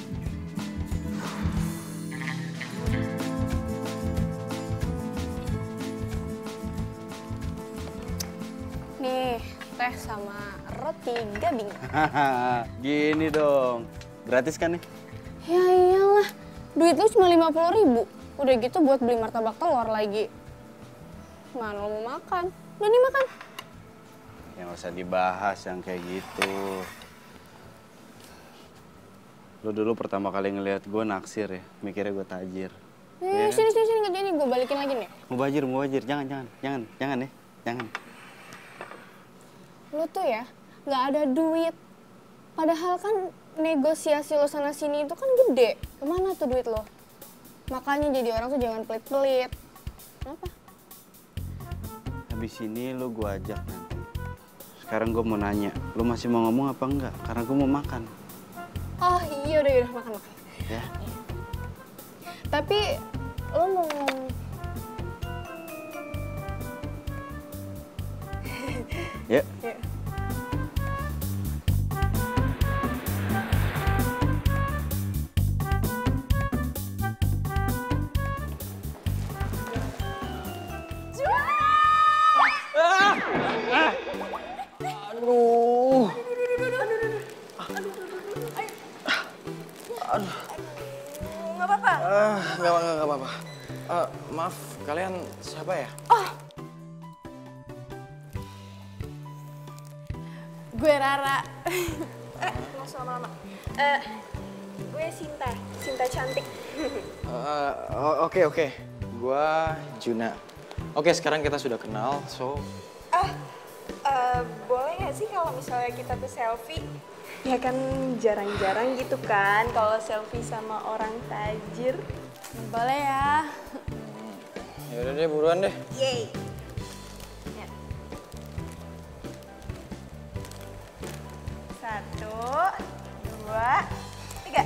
B: Nih, teh sama roti gabing.
A: Gini dong. Gratis kan nih?
B: Ya iyalah, duit lu cuma lima puluh ribu. Udah gitu buat beli martabak telur lagi. Mana lo mau makan? Udah nih makan.
A: Ya nggak usah dibahas yang kayak gitu.
G: Lu dulu pertama kali ngeliat gue naksir ya, mikirnya gue tajir.
B: Eh,
G: Ya.
B: sini, sini, sini, gak jadi. Gue balikin lagi nih.
G: Mau bajir, mau bajir. Jangan, jangan, jangan, jangan ya, jangan.
B: Lu tuh ya, gak ada duit. Padahal kan negosiasi lo sana sini itu kan gede. Kemana tuh duit lo? Makanya jadi orang tuh jangan pelit-pelit. Kenapa?
G: Habis ini lu gue ajak nanti. Sekarang gue mau nanya, lu masih mau ngomong apa enggak? Karena gue mau makan.
B: Oh iya udah, udah makan makan.
G: Ya.
B: Tapi lo mau ngomong.
G: Ya.
B: Ya.
J: Aduh. Aduh.
C: Nggak apa-apa.
J: Ah, nggak apa nggak apa-apa. Eh, maaf, kalian siapa ya?
B: Oh. Gue Rara.
C: Eh, nggak usah lama-lama. Eh, gue Sinta, Sinta cantik.
J: Eh, o- Oke oke, gua Juna. Oke, sekarang kita sudah kenal, so
C: Ah, eh, boleh nggak sih kalau misalnya kita tuh selfie? Ya kan jarang-jarang gitu kan kalau selfie sama orang tajir.
B: Boleh ya.
J: ya udah deh buruan deh.
C: Yeay. Ya. Satu, dua, tiga.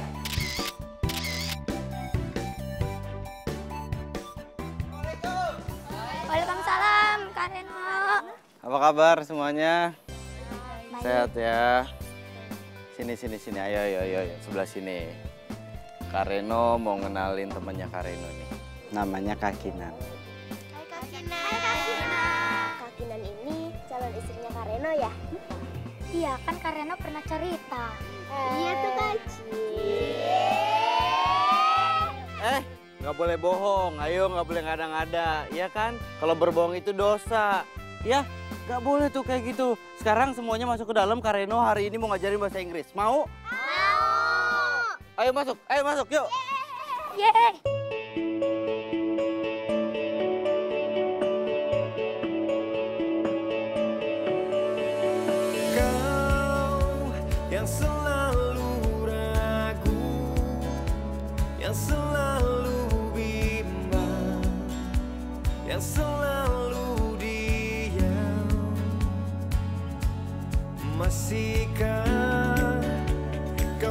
E: Waalaikumsalam, Kak Reno.
G: Apa kabar semuanya? Sehat ya? Sini, sini, sini. Ayo, ayo, ayo, ayo. Sebelah sini. Kak Reno mau ngenalin temannya Kak Reno nih. Namanya Kak Kinan.
E: Hai Kak Kinan. Hai Kak Kinan. Kak Kinan ini calon istrinya Kak Reno ya? Iya, kan Kak Reno pernah cerita. Iya tuh Kak Ci.
G: Eh, nggak boleh bohong. Ayo, nggak boleh ngada-ngada. Ya kan? Kalau berbohong itu dosa. Ya, nggak boleh tuh kayak gitu. Sekarang semuanya masuk ke dalam. Kak Reno hari ini mau ngajarin bahasa Inggris. Mau?
E: Mau.
G: Ayo masuk, ayo masuk, yuk.
E: Yeay.
I: Kau yang selalu ragu, yang selalu bimbang, yang selalu diam. Masihkah kau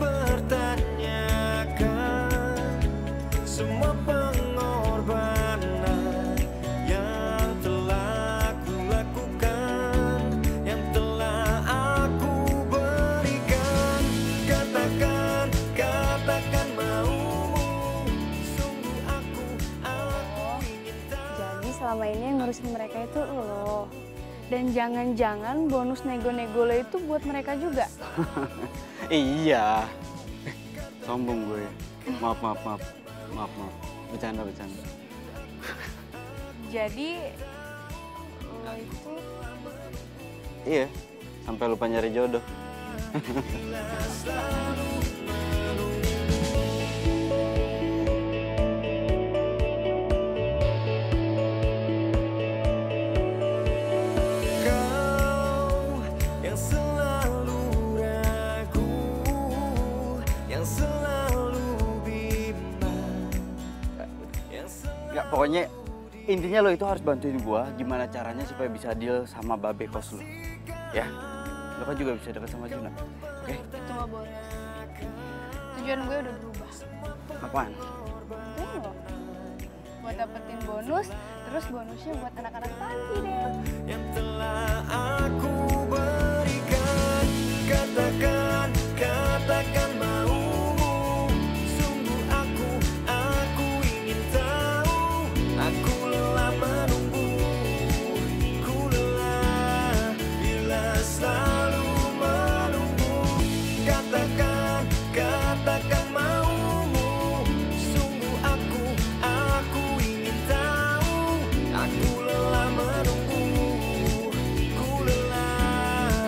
I: mempertanyakan semua pengorbanan yang telah aku lakukan, yang telah aku berikan? Katakan, katakan maumu, sungguh aku, aku ingin tahu.
B: Jadi selama ini yang ngurusin mereka itu lo. Dan jangan-jangan bonus nego-nego lo itu buat mereka juga.
G: Iya. Eh, sombong gue. Maaf, maaf, maaf. Maaf, maaf. Bercanda, bercanda.
B: Jadi lo itu
G: Iya, sampai lupa nyari jodoh.
I: Kau yang selalu ragu, yang selalu bimbang, yang selalu...
G: Nggak, pokoknya intinya lo itu harus bantuin gua gimana caranya supaya bisa deal sama babe kos lo. Ya, lo kan juga bisa dekat sama Juna. Oke,
B: itu mah bonus. Tujuan gue udah berubah.
G: apaan?
B: Ini lo. Buat dapetin bonus, terus bonusnya buat anak-anak panti deh.
I: yang telah aku berikan. Katakan, katakan maumu, sungguh aku, aku ingin tahu. Aku lelah menunggu, ku lelah bila selalu menunggu. Katakan, katakan maumu, sungguh aku, aku ingin tahu. Aku lelah menunggu, ku lelah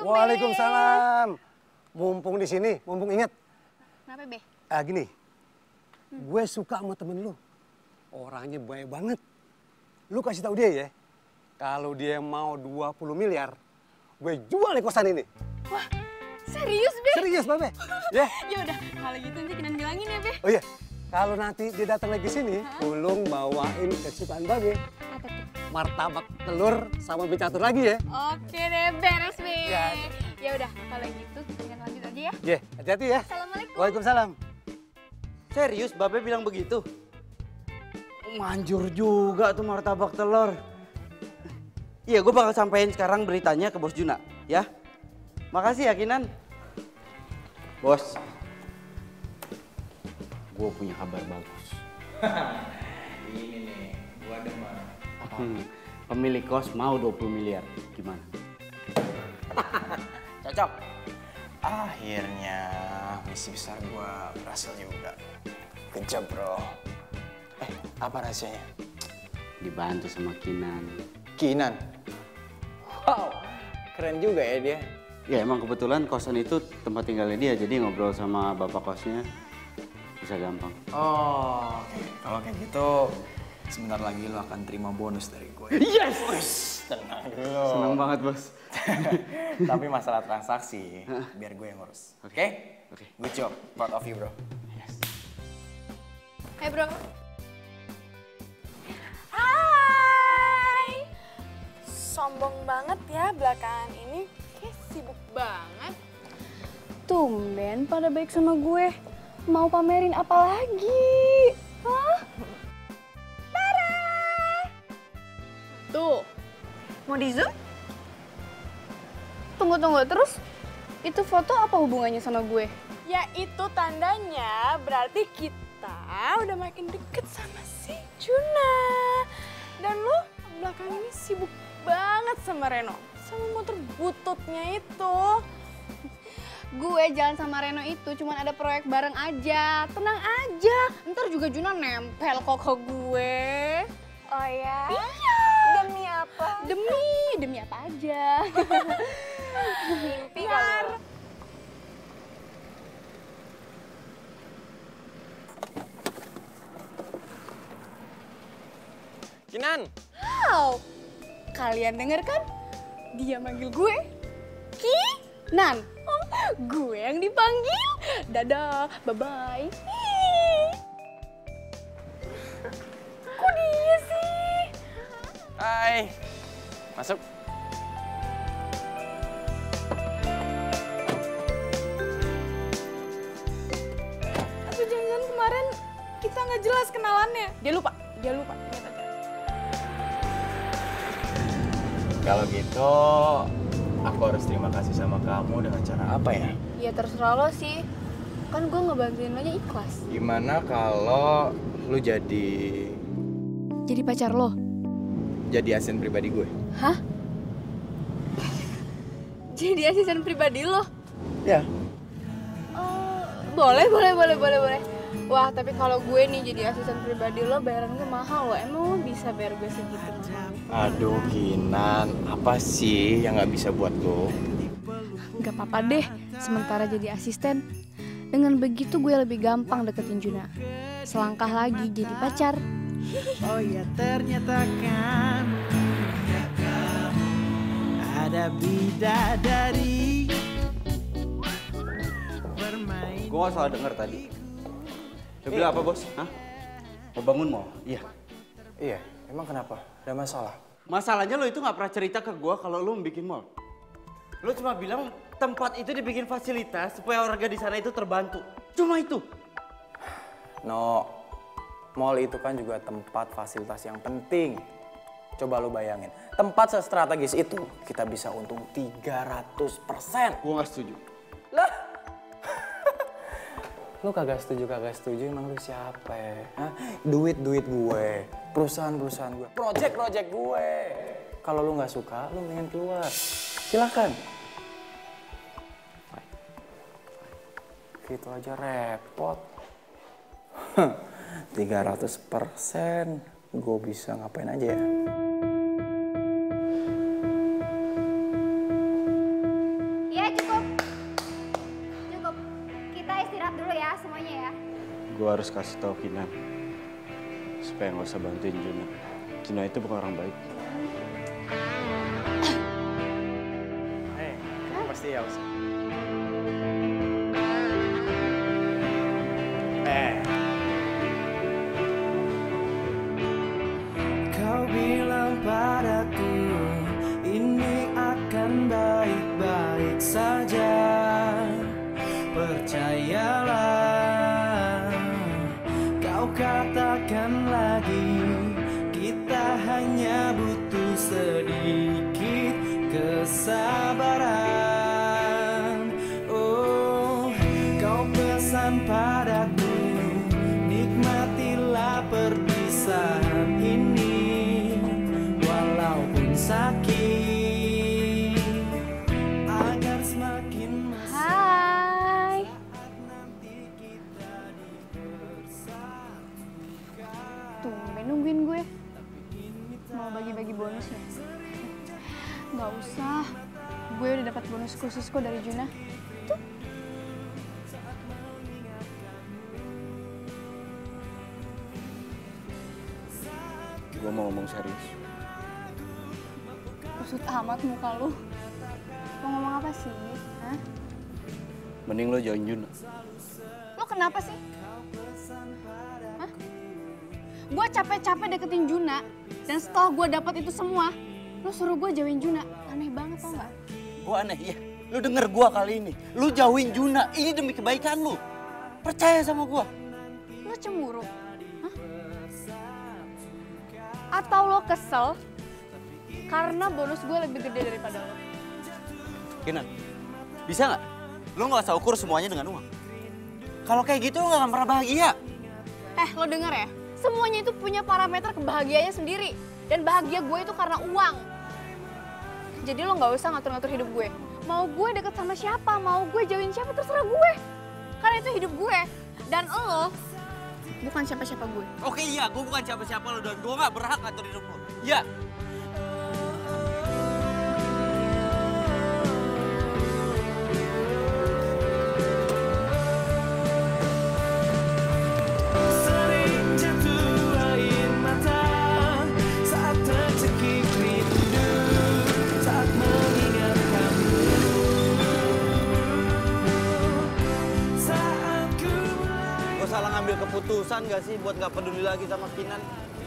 K: Waalaikumsalam. Mumpung di sini, mumpung inget.
B: Kenapa, Be?
K: Ah gini, gue suka sama temen lu. Orangnya baik banget. Lu kasih tahu dia ya, kalau dia mau dua puluh miliar, gue jual nih kosan ini.
B: Wah, serius, Be?
K: Serius, Babe. Ya.
B: Ya udah, kalau gitu nanti Kinan bilangin ya, Be.
K: Oh iya, kalau nanti dia datang lagi sini, Ulung bawain kesukaan Babe.
B: Apa tuh?
K: Martabak telur sama mie catur lagi ya.
B: Oke deh, beres, Be.
K: Ya.
B: Ya udah, kalau gitu Kinan lanjut aja ya.
K: Ye, hati-hati ya.
B: Assalamualaikum.
K: Waalaikumsalam.
A: Serius, Babe bilang begitu? Manjur juga tuh martabak telur. Iya, gue bakal sampein sekarang beritanya ke Bos Juna, ya. Makasih ya, Kinan. Bos, gue punya kabar bagus.
J: Ini nih, gua demen.
A: Hmm, pemilik kos mau dua puluh miliar, gimana?
J: Cocok. Akhirnya misi besar gua berhasil juga. Good job, bro. Eh, apa rahasianya?
A: Dibantu sama Kinan.
J: Kinan? Wow, keren juga ya dia.
A: Ya emang kebetulan kosan itu tempat tinggalnya dia, jadi ngobrol sama bapak kosnya bisa gampang.
J: Oh, oke. Kalau kayak gitu, sebentar lagi lo akan terima bonus dari gue.
A: Yes!
J: Uish, tenang dulu.
A: Senang banget, Bos.
J: Tapi masalah transaksi, biar gue yang ngurus. Oke? Okay?
A: Oke.
J: Okay. Good job. Proud of you, bro.
A: Yes.
B: Hai, Bro. Hai. Sombong banget ya belakangan ini. Kayak sibuk banget. Tumben pada baik sama gue. Mau pamerin apa lagi? Hah? Tara! Tuh. Mau di zoom? Tunggu, tunggu. Terus itu foto apa hubungannya sama gue? Ya itu tandanya berarti kita udah makin deket sama si Juna. Dan lu belakangan ini sibuk banget sama Reno. Sama motor bututnya itu. Gue jalan sama Reno itu cuman ada proyek bareng aja. Tenang aja, ntar juga Juna nempel kok ke gue. Oh ya? Iya. Demi apa? Demi, demi apa aja. Mimpi kali.
J: Kinan!
B: Wow, kalian denger kan? Dia manggil gue Kinan. Oh, gue yang dipanggil. Dadah, bye-bye. Kok dia sih?
J: Hai. Masuk.
B: Tapi jangan kemarin kita nggak jelas kenalannya. Dia lupa, dia lupa. Ingat aja.
J: Kalau gitu, aku harus terima kasih sama kamu dengan cara apa ya?
B: Ya terserah lo sih. Kan gue ngebantuin lo nya ikhlas.
J: Gimana kalau lu jadi...
B: Jadi pacar lo?
J: Jadi asisten pribadi gue?
B: Hah? Jadi asisten pribadi lo?
J: Ya.
B: Oh, boleh, boleh, boleh, boleh, boleh. Wah, tapi kalau gue nih jadi asisten pribadi lo, bayaran gue mahal loh. Emang lo bisa bayar gue segitu mahal?
J: Aduh, Kinan. Apa sih yang nggak bisa buat lo?
B: Gak apa-apa deh, sementara jadi asisten. Dengan begitu gue lebih gampang deketin Juna. Selangkah lagi jadi pacar.
I: Oh ya ternyata kamu, kamu ada bidadari bermain.
A: Gue gak salah denger tadi. Dia bilang apa, Bos? Hah? Mau bangun mau? Iya.
J: Iya, emang kenapa? Ada masalah?
A: Masalahnya lo itu gak pernah cerita ke gue kalau lo mau bikin mall. Lo cuma bilang tempat itu dibikin fasilitas supaya warga di sana itu terbantu. Cuma itu.
J: No, mall itu kan juga tempat fasilitas yang penting. Coba lo bayangin, tempat sestrategis itu kita bisa untung tiga ratus persen.
A: Gue gak setuju.
J: Lah, lo kagak setuju, kagak setuju, emang lo siapa ya? Hah? Duit-duit gue, perusahaan-perusahaan gue, project-project gue. Kalau lo nggak suka, lo mendingan keluar. Silakan. Gitu aja repot. tiga ratus persen, gue bisa ngapain aja ya?
A: gue harus kasih tahu Kinan supaya nggak usah bantuin Juna. Juna itu bukan orang baik.
F: Eh, kamu pasti ya usah. Eh.
I: Kau bilang padaku ini akan baik-baik saja. Percayalah, kau katakan lagi, kita hanya butuh sedikit kesabaran. Oh, kau pesan padaku, nikmatilah perpisahan ini, walaupun sakit, agar semakin
B: Hai. Tumben nungguin gue. Mau bagi-bagi bonus ya? Nggak usah. Gue udah dapat bonus khusus kok dari Juna. Tuh.
A: Gue mau ngomong serius.
B: Kusut amat muka lu. Mau ngomong apa sih? Hah?
A: Mending lo jauhin Juna.
B: Lo kenapa sih? Hah? Gue capek-capek deketin Juna, dan setelah gue dapat itu semua, lo suruh gue jauhin Juna. Aneh banget tau gak?
G: Gue aneh ya. Lu denger gue kali ini. Lu jauhin Juna. Ini demi kebaikan lu. Percaya sama gue.
B: Lo cemburu? Hah? Atau lo kesel karena bonus gue lebih gede daripada lo?
G: Kinan, bisa nggak? Lu nggak usah ukur semuanya dengan uang. Kalau kayak gitu lu nggak akan pernah bahagia.
B: Eh, lo denger ya? Semuanya itu punya parameter kebahagiaannya sendiri. Dan bahagia gue itu karena uang. Jadi lo nggak usah ngatur-ngatur hidup gue. Mau gue deket sama siapa, mau gue jauhin siapa, terserah gue. Karena itu hidup gue. Dan lo bukan siapa-siapa gue.
G: Oke iya, gue bukan siapa-siapa lo dan gue nggak berhak ngatur hidup lo. Iya.
I: sering jatuh air mata saat tercekik rindu, saat mengingat kamu. Saat ku mulai
G: Gue salah ngambil keputusan gak sih buat gak peduli lagi sama Kinan?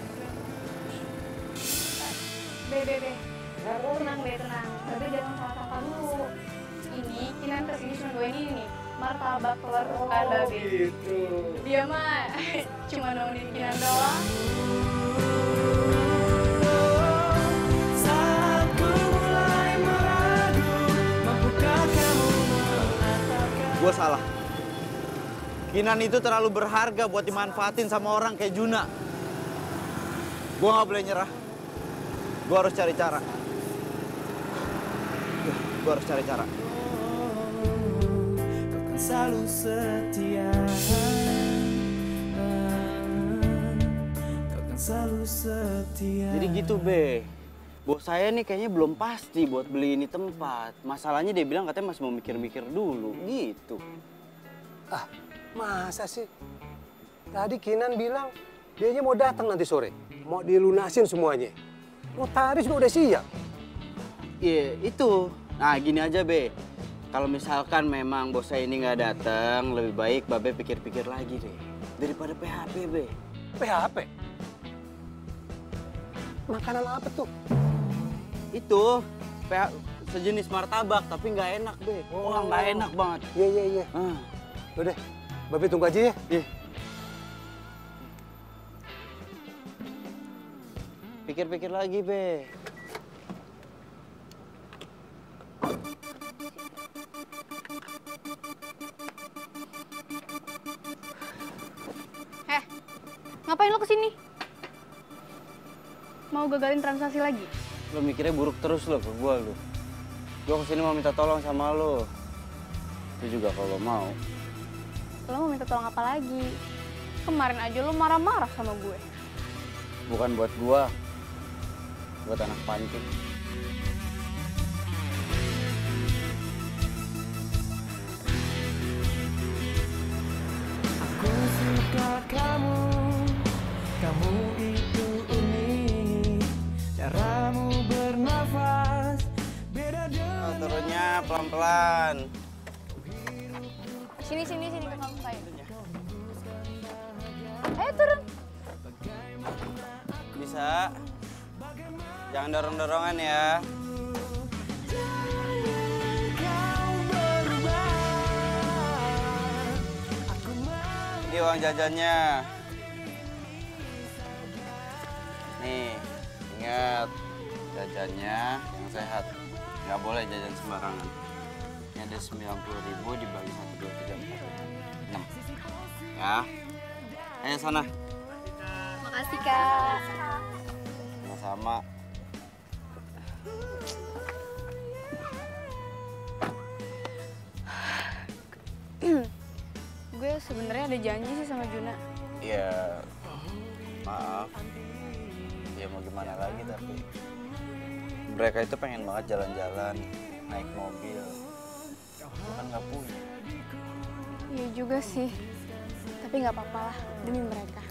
B: Be, be, be. Tenang, be, tenang. Babe jangan salah sangka dulu. Ini Kinan kesini cuma gue ini nih. Martabak telur kesukaan Babe.
I: gitu.
B: Dia mah cuma nemenin Kinan doang.
I: Saat ku mulai meragu, mampukah kamu mengatakan
G: Gue salah. Kinan itu terlalu berharga buat dimanfaatin sama orang kayak Juna. Gue gak boleh nyerah. Gue harus cari cara. Gue harus cari cara.
I: kau kan selalu setia, kau kan selalu setia.
A: Jadi gitu, Be. Bos saya nih kayaknya belum pasti buat beli ini tempat. Masalahnya dia bilang katanya masih mau mikir-mikir dulu, gitu.
K: Ah, masa sih? Tadi Kinan bilang dianya mau datang nanti sore. Mau dilunasin semuanya. Notaris juga udah siap.
A: Iya, itu. Nah, gini aja, Be. Kalau misalkan memang bos saya ini nggak datang, lebih baik Babe pikir-pikir lagi deh. Daripada P H P, Be.
K: P H P? Makanan apa tuh?
A: Itu, P H sejenis martabak, tapi nggak enak, Be. Wah, nggak enak banget.
K: Iya, iya, iya.
A: Ah.
K: Udah, Babe tunggu aja ya.
A: Iya. Pikir-pikir lagi, Be.
B: Eh, ngapain lo kesini? Mau gagalin transaksi lagi?
A: Lo mikirnya buruk terus lo ke gua, lo. Gua kesini mau minta tolong sama lo. Itu juga kalau mau.
B: Lo mau minta tolong apa lagi? Kemarin aja lo marah-marah sama gue.
A: Bukan buat gua. Buat anak panti.
I: Aku suka kamu, kamu itu unik, caramu bernafas beda dengan.
A: Oh, turunnya pelan-pelan.
B: Sini, sini, sini ke kamu saya. Ayo turun.
A: Bisa. Jangan dorong-dorongan ya. Ini uang jajannya. Nih, ingat jajannya yang sehat. Nggak boleh jajan sembarangan. Ini ada sembilan puluh ribu dibagi satu, dua, tiga, empat, enam. Ya. Ayo sana.
B: Makasih, Kak.
A: Sama-sama.
B: Gue sebenarnya ada janji sih sama Juna.
A: Ya, maaf. Ya mau gimana lagi tapi mereka itu pengen banget jalan-jalan, naik mobil. Gue kan nggak punya.
B: Iya juga sih. Tapi nggak apa-apa lah demi mereka.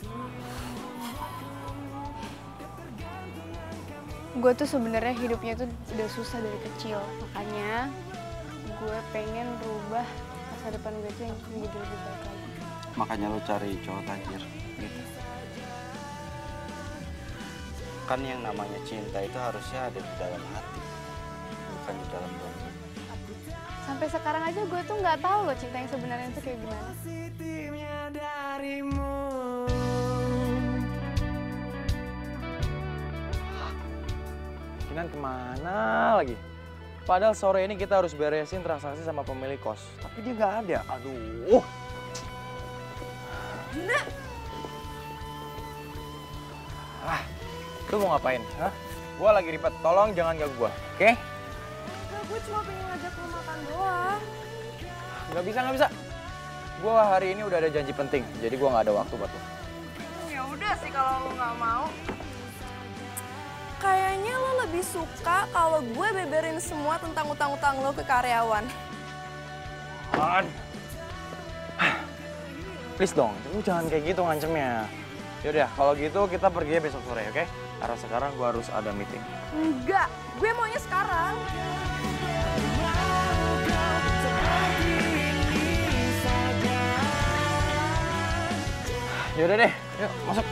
B: Gue tuh sebenarnya hidupnya tuh udah susah dari kecil. Makanya gue pengen rubah masa depan gue tuh yang menjadi lebih baik lagi.
A: Makanya lo cari cowok tajir gitu. Kan yang namanya cinta itu harusnya ada di dalam hati, bukan di dalam dompet.
B: Sampai sekarang aja gue tuh nggak tahu loh cinta yang sebenarnya itu kayak gimana.
J: Kinan kemana lagi? Padahal sore ini kita harus beresin transaksi sama pemilik kos. Tapi dia nggak ada. Aduh.
C: Juna!
J: Ah, lu mau ngapain? Hah? Gua lagi ribet. Tolong jangan ganggu gua, oke? Okay?
C: Enggak, gue cuma pengen ngajak lo makan doang.
J: Nggak bisa, nggak bisa. Gua hari ini udah ada janji penting. Jadi gua nggak ada waktu buat lo.
C: Ya udah sih kalau lo nggak mau. Kayaknya lo lebih suka kalau gue beberin semua tentang utang-utang lo ke karyawan.
J: Man. Please dong, lu jangan kayak gitu ngancemnya. Yaudah, kalau gitu kita pergi besok sore, oke? Okay? Karena sekarang gue harus ada meeting.
C: Enggak, gue maunya sekarang.
J: Yaudah deh, yuk masuk.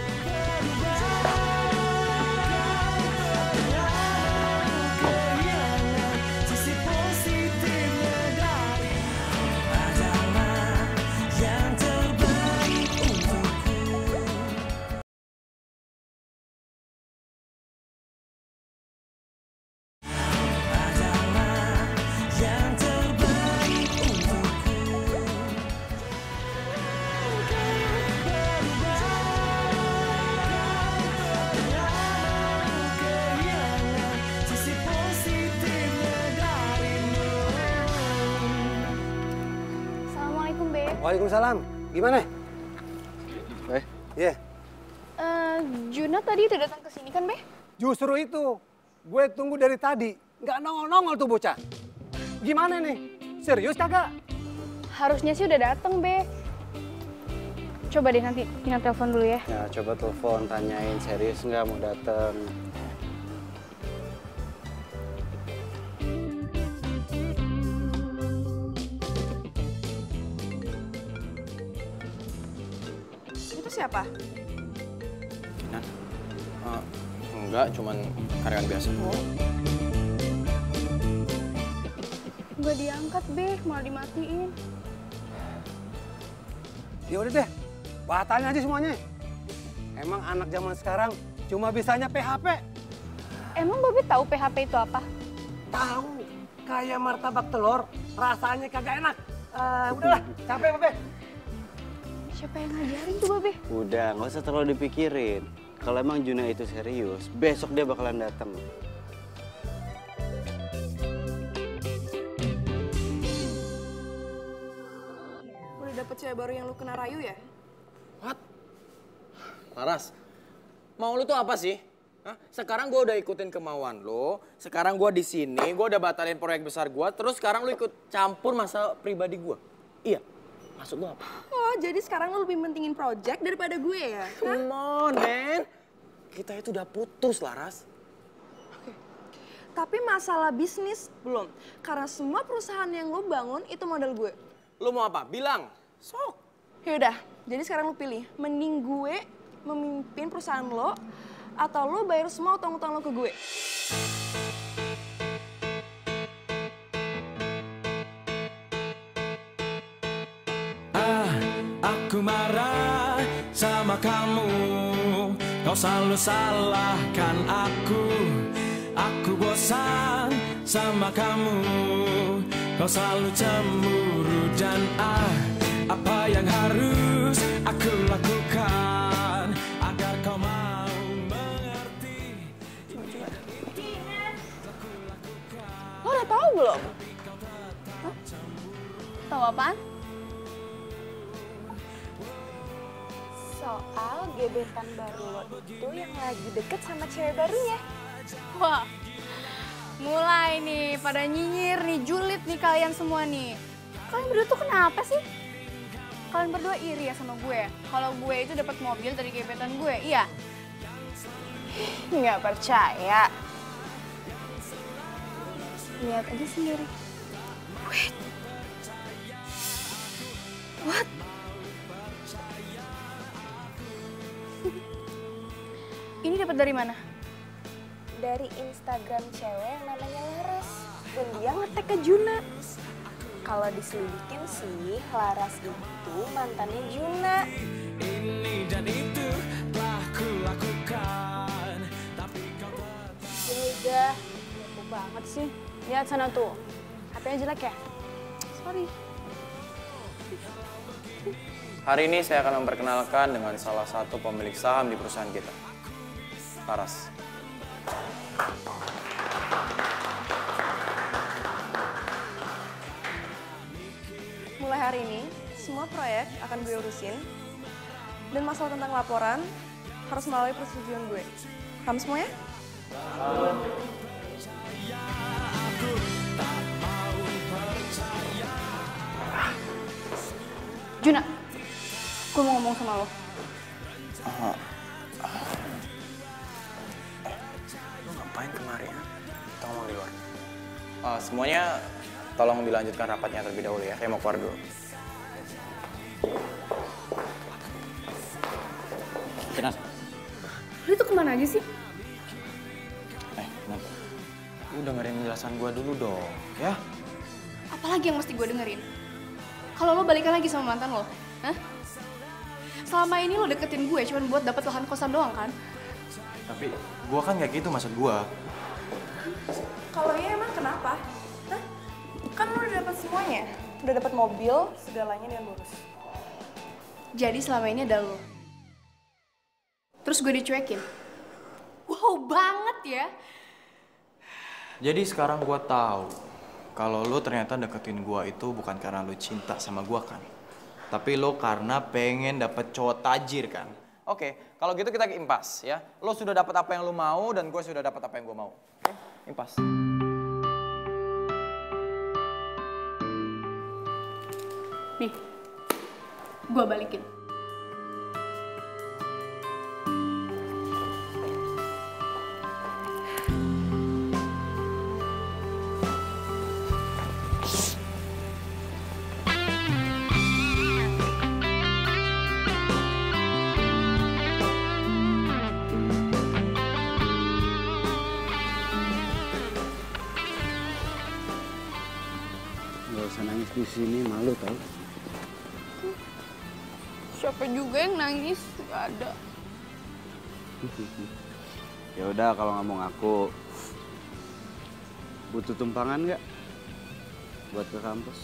K: Waalaikumsalam. Gimana?
A: Eh?
K: Iya. Yeah.
B: Uh, Juna tadi udah datang ke sini kan, Be?
K: Justru itu. Gue tunggu dari tadi. Nggak nongol-nongol tuh bocah. Gimana nih? Serius kagak?
B: Harusnya sih udah datang, Be. Coba deh nanti Tina telepon dulu ya.
A: Ya, coba telepon, tanyain serius nggak mau datang.
C: Siapa?
J: Kinan? Uh, enggak, cuman karyawan biasa.
B: Oh. Gak diangkat, Be, malah dimatiin.
K: Ya udah deh, batalin aja semuanya. Emang anak zaman sekarang cuma bisanya P H P.
B: Emang Babe tahu P H P itu apa?
K: Tahu, kayak martabak telur, rasanya kagak enak. Uh, udahlah, capek Babe.
B: Siapa yang ngajarin tuh, Babe?
A: Udah, nggak usah terlalu dipikirin. Kalau emang Juna itu serius, besok dia bakalan datang.
C: Udah dapet cewek baru yang lu kena rayu ya?
J: What? Laras, mau lu tuh apa sih? Hah? Sekarang gue udah ikutin kemauan lo, sekarang gue di sini, gue udah batalin proyek besar gue, terus sekarang lu ikut campur masalah pribadi gue. Iya. Maksud lu apa?
C: Oh, jadi sekarang lo lebih mentingin project daripada gue ya?
J: Come on, man. Kita itu udah putus, Laras.
C: Tapi masalah bisnis belum. Karena semua perusahaan yang lo bangun itu modal gue.
J: Lu mau apa? Bilang. Sok.
C: Yaudah, jadi sekarang lo pilih. Mending gue memimpin perusahaan lo atau lo bayar semua utang-utang lo ke gue.
I: Ah, aku marah sama kamu. Kau selalu salahkan aku. Aku bosan sama kamu. Kau selalu cemburu dan ah, apa yang harus aku lakukan agar kau mau mengerti.
C: Lo udah tahu belum?
B: Hah? Tahu apaan?
C: Soal gebetan baru lo itu yang lagi deket sama cewek barunya.
B: Wah, mulai nih pada nyinyir nih, julid nih kalian semua nih. Kalian berdua tuh kenapa sih? Kalian berdua iri ya sama gue? Kalau gue itu dapat mobil dari gebetan gue, iya?
C: Nggak percaya.
B: Lihat aja sendiri. Wait. What? Ini dapat dari mana?
C: Dari Instagram cewek yang namanya Laras. Dan dia ngetek ke Juna. Kalau diselidikin sih, Laras itu mantannya Juna.
I: Ini dan itu telah kulakukan, tapi kau
C: Ya udah, kepo banget sih. Lihat sana tuh, H P-nya jelek ya? Sorry.
J: Hari ini saya akan memperkenalkan dengan salah satu pemilik saham di perusahaan kita. Laras.
C: Mulai hari ini, semua proyek akan gue urusin. Dan masalah tentang laporan harus melalui persetujuan gue. Paham semuanya?
B: Juna, gue mau ngomong sama lo.
J: Ah. Eh, lu ngapain kemari ya? Kita ngomong di luar. Uh, semuanya tolong dilanjutkan rapatnya terlebih dahulu ya. Saya mau keluar dulu. Kinan.
B: Lu itu kemana aja sih?
J: Eh, Kinan. Lu dengerin penjelasan gua dulu dong, ya?
B: Apalagi yang mesti gue dengerin? Kalau lo balikan lagi sama mantan lo, hah? Selama ini lo deketin gue cuma buat dapet lahan kosan doang kan?
J: Tapi gua kan nggak gitu maksud gua.
C: Kalau iya emang kenapa? Hah? Kan lo udah dapet semuanya. Udah dapet mobil, segalanya dengan mulus.
B: Jadi selama ini ada lo. Terus gue dicuekin. Wow banget ya.
J: Jadi sekarang gua tahu kalau lo ternyata deketin gua itu bukan karena lo cinta sama gua kan. Tapi lo karena pengen dapet cowok tajir kan. Oke, kalau gitu kita ke impas ya. Lo sudah dapat apa yang lo mau dan gue sudah dapat apa yang gue mau. Oke, impas.
B: Nih, gue balikin.
A: Gak usah nangis di sini, malu tau.
B: Siapa juga yang nangis? Gak ada.
A: Ya udah kalau nggak mau ngaku, butuh tumpangan nggak buat ke kampus?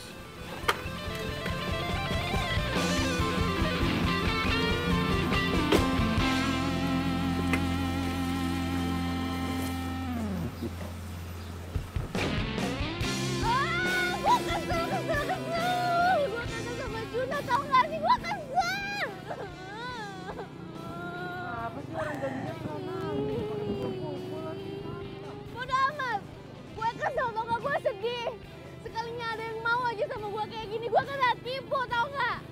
E: Bodo amat, gue kesel tau gak, gue sedih. Sekalinya ada yang mau aja sama gue kayak gini, gue kena tipu tau gak?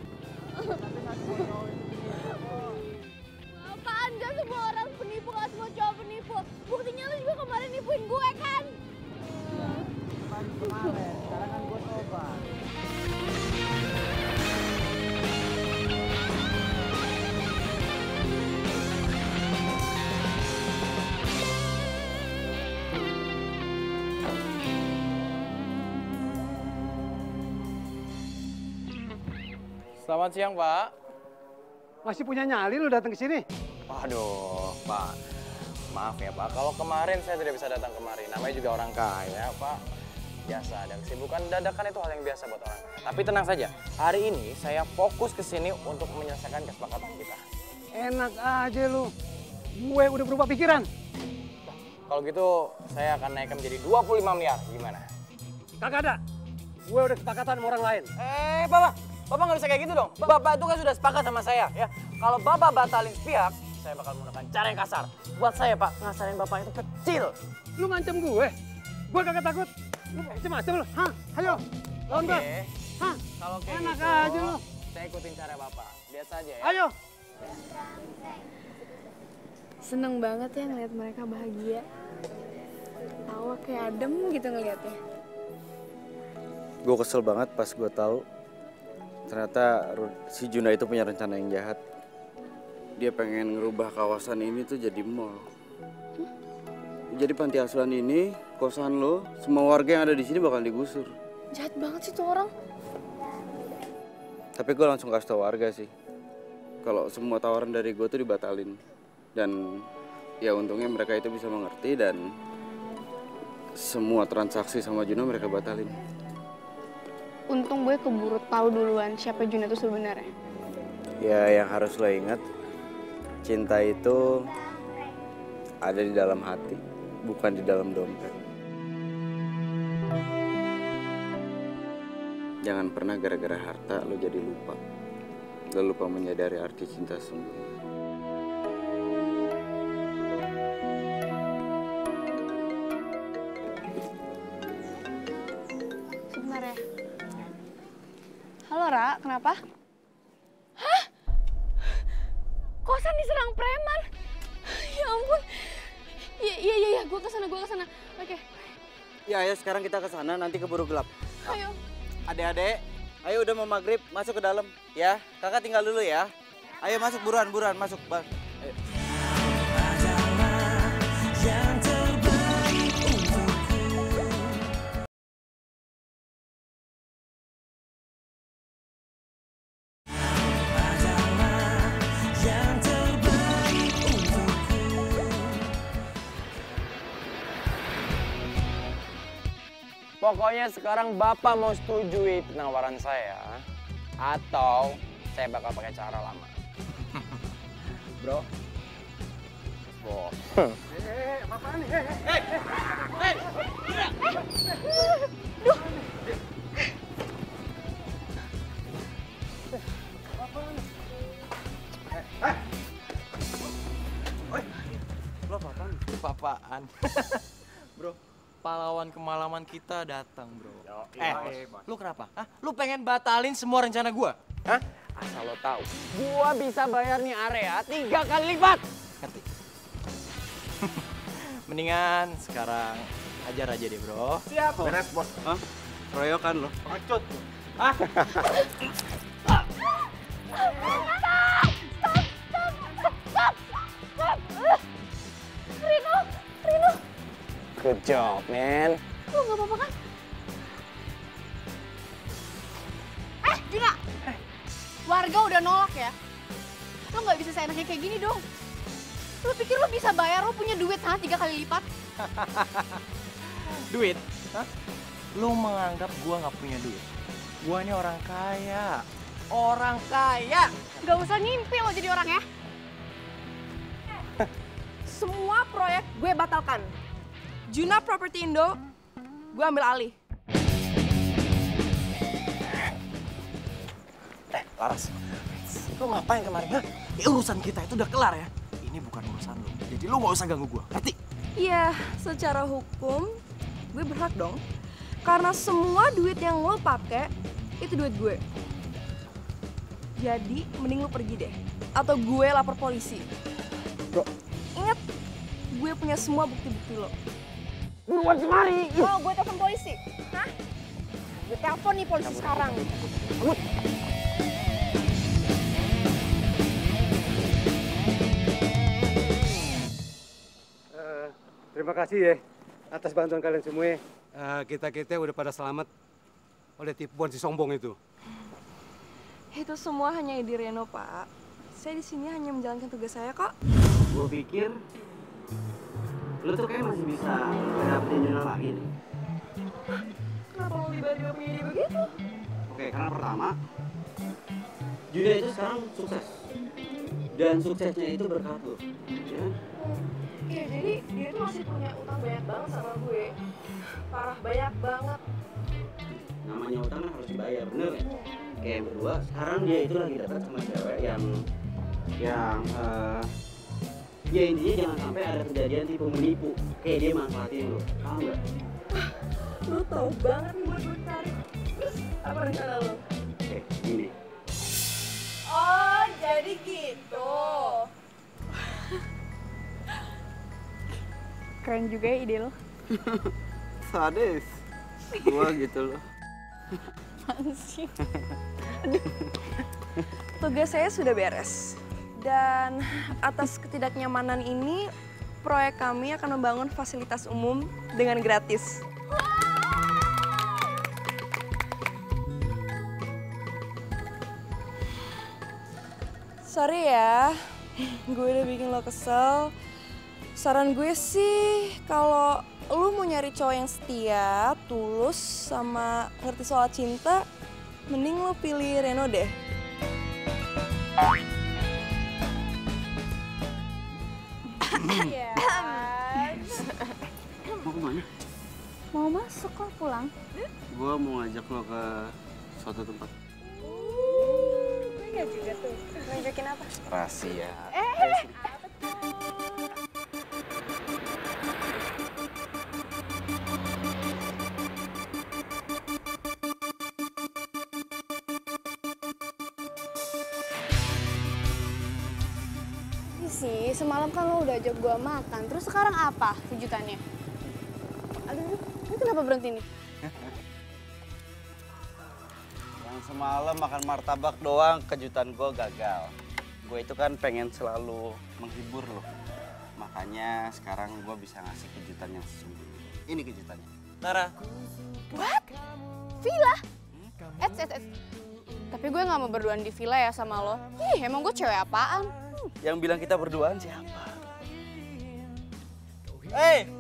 J: Selamat siang, Pak.
K: Masih punya nyali lu datang ke sini?
J: Waduh, Pak. Maaf ya, Pak. Kalau kemarin saya tidak bisa datang kemari. Namanya juga orang kaya, Pak. Biasa, dan kesibukan dadakan itu hal yang biasa buat orang kaya. Tapi tenang saja, hari ini saya fokus ke sini untuk menyelesaikan kesepakatan kita.
K: Enak aja lu. Gue udah berubah pikiran.
J: Kalau gitu, saya akan naikkan menjadi dua puluh lima miliar. Gimana?
K: Kagak ada. Gue udah kesepakatan sama orang lain.
J: Eh, Bapak. Bapak nggak bisa kayak gitu dong. Bapak itu kan sudah sepakat sama saya, ya. Kalau Bapak batalin sepihak, saya bakal menggunakan cara yang kasar. Buat saya, Pak, ngasarin Bapak itu kecil.
K: Lu ngancem gue? Gue kagak takut. Lu macem-macem lu. Hah? Ayo. Lawan gue. Hah?
J: Kalau kayak
K: Enak
J: gitu,
K: aja lu.
J: saya ikutin cara Bapak. Lihat saja ya.
K: Ayo.
B: Seneng banget ya ngeliat mereka bahagia. Tawa kayak adem gitu ngeliatnya.
G: Gue kesel banget pas gue tahu ternyata si Juna itu punya rencana yang jahat. Dia pengen ngerubah kawasan ini tuh jadi mall. Jadi panti asuhan ini, kosan lo, semua warga yang ada di sini bakal digusur.
B: Jahat banget sih tuh orang.
G: Tapi gue langsung kasih tau warga sih, kalau semua tawaran dari gue tuh dibatalin. Dan ya untungnya mereka itu bisa mengerti dan semua transaksi sama Juna mereka batalin.
B: Untung gue keburu tahu duluan siapa Juna itu sebenarnya.
G: Ya yang harus lo ingat, cinta itu ada di dalam hati, bukan di dalam dompet. Jangan pernah gara-gara harta lo jadi lupa. Lo lupa menyadari arti cinta sungguh.
B: Sebentar ya. Halo Ra, kenapa? Hah? Kosan diserang preman? Ya ampun. Iya, iya, iya, ya. Gue kesana, gue kesana. Oke.
G: Ya ayo sekarang kita ke sana, nanti keburu gelap.
B: Ayo.
G: Adek-adek, ayo udah mau maghrib, masuk ke dalam. Ya, kakak tinggal dulu ya. Ayo masuk buruan, buruan, masuk. Bang. Ayo.
J: Pokoknya sekarang Bapak mau setujui penawaran saya atau saya bakal pakai cara lama. Bro. Bro.
K: Eh, apaan nih? Eh, eh, eh.
B: Duh.
J: Lo apaan? Papaan. Bro, pahlawan kemalaman kita datang, bro. Yo, eh, bos. Lu kenapa? Hah? Lu pengen batalin semua rencana gua? Hah? Asal lo tahu, gua bisa bayar nih area tiga kali lipat. Ngerti? Mendingan sekarang ajar aja deh, bro.
K: Siap. Beres, bos.
G: Hah? Royokan lo.
K: Pengecut.
J: Hah?
B: Rino, Rino.
J: Good job, man.
B: Lu gak apa-apa kan? Eh, Juna! Warga udah nolak ya? Lu gak bisa seenaknya kayak gini dong. Lu pikir lu bisa bayar, lu punya duit hah, tiga kali lipat?
J: Duit? Hah? Lu menganggap gua gak punya duit? Gua ini orang kaya. Orang kaya!
B: Gak usah ngimpi lo jadi orang ya.
C: Semua proyek gue batalkan. Juna Property Indo, gue ambil alih.
J: Eh, Laras, lu ngapain kemarin? Hah? Ya, urusan kita itu udah kelar ya. Ini bukan urusan lu, jadi lu gak usah ganggu gua, ngerti?
C: Iya, secara hukum gue berhak dong. Karena semua duit yang lo pakai itu duit gue. Jadi mending lo pergi deh, atau gue lapor polisi.
J: Bro,
C: ingat, gue punya semua bukti-bukti lo.
J: Buruan kemari!
C: Oh, gue telepon polisi. Hah? Gue telepon nih polisi sekarang.
J: Good.
K: Uh, terima kasih ya atas bantuan kalian semua. Uh, kita-kita udah pada selamat oleh tipuan si sombong itu.
C: Itu semua hanya ide Reno, Pak. Saya di sini hanya menjalankan tugas saya kok.
A: Gue pikir lu tuh kayak masih bisa dapetin Juna lagi nih.
C: Kenapa lu tiba-tiba punya ide begitu?
A: Oke, karena pertama, Juna itu sekarang sukses. Dan suksesnya itu berkat lu. Ya?
C: Iya, jadi dia tuh masih punya utang banyak banget sama gue. Parah, banyak banget.
A: Namanya utang kan harus dibayar, bener ya? Kayak yang berdua, sekarang dia itu lagi dekat sama cewek yang yang uh, ya intinya jangan sampai ada kejadian tipu menipu. Kayak dia manfaatin lo, paham nggak?
C: Lu tau banget nih buat gue tarik. Terus apa rencana lo?
A: Oke, gini.
C: Oh, jadi gitu. Keren juga ya ide lo.
A: Sadis. Gua gitu loh.
C: Apaan sih? Aduh. Tugas saya sudah beres. Dan atas ketidaknyamanan ini, proyek kami akan membangun fasilitas umum dengan gratis. Sorry ya, gue udah bikin lo kesel. Saran gue sih, kalau lu mau nyari cowok yang setia, tulus, sama ngerti soal cinta, mending lo pilih Reno deh.
B: Iya.
A: Mau kemana?
D: Mau masuk kok pulang?
A: Gua mau ngajak lo ke suatu tempat.
C: Gue nggak juga tuh. Nunjukin apa?
A: Rahasia.
C: Eh,
B: sih, semalam kan lo udah ajak gua makan, terus sekarang apa kejutannya? Aduh, ini kenapa berhenti nih?
A: Yang semalam makan martabak doang, kejutan gue gagal. Gue itu kan pengen selalu menghibur lo. Makanya sekarang gue bisa ngasih kejutan yang sesungguhnya. Ini kejutannya. Tara.
B: What? Villa? Eh, eh, eh. Tapi gue gak mau berduaan di villa ya sama lo. Ih, emang gue cewek apaan?
A: Yang bilang kita berduaan siapa? Hei!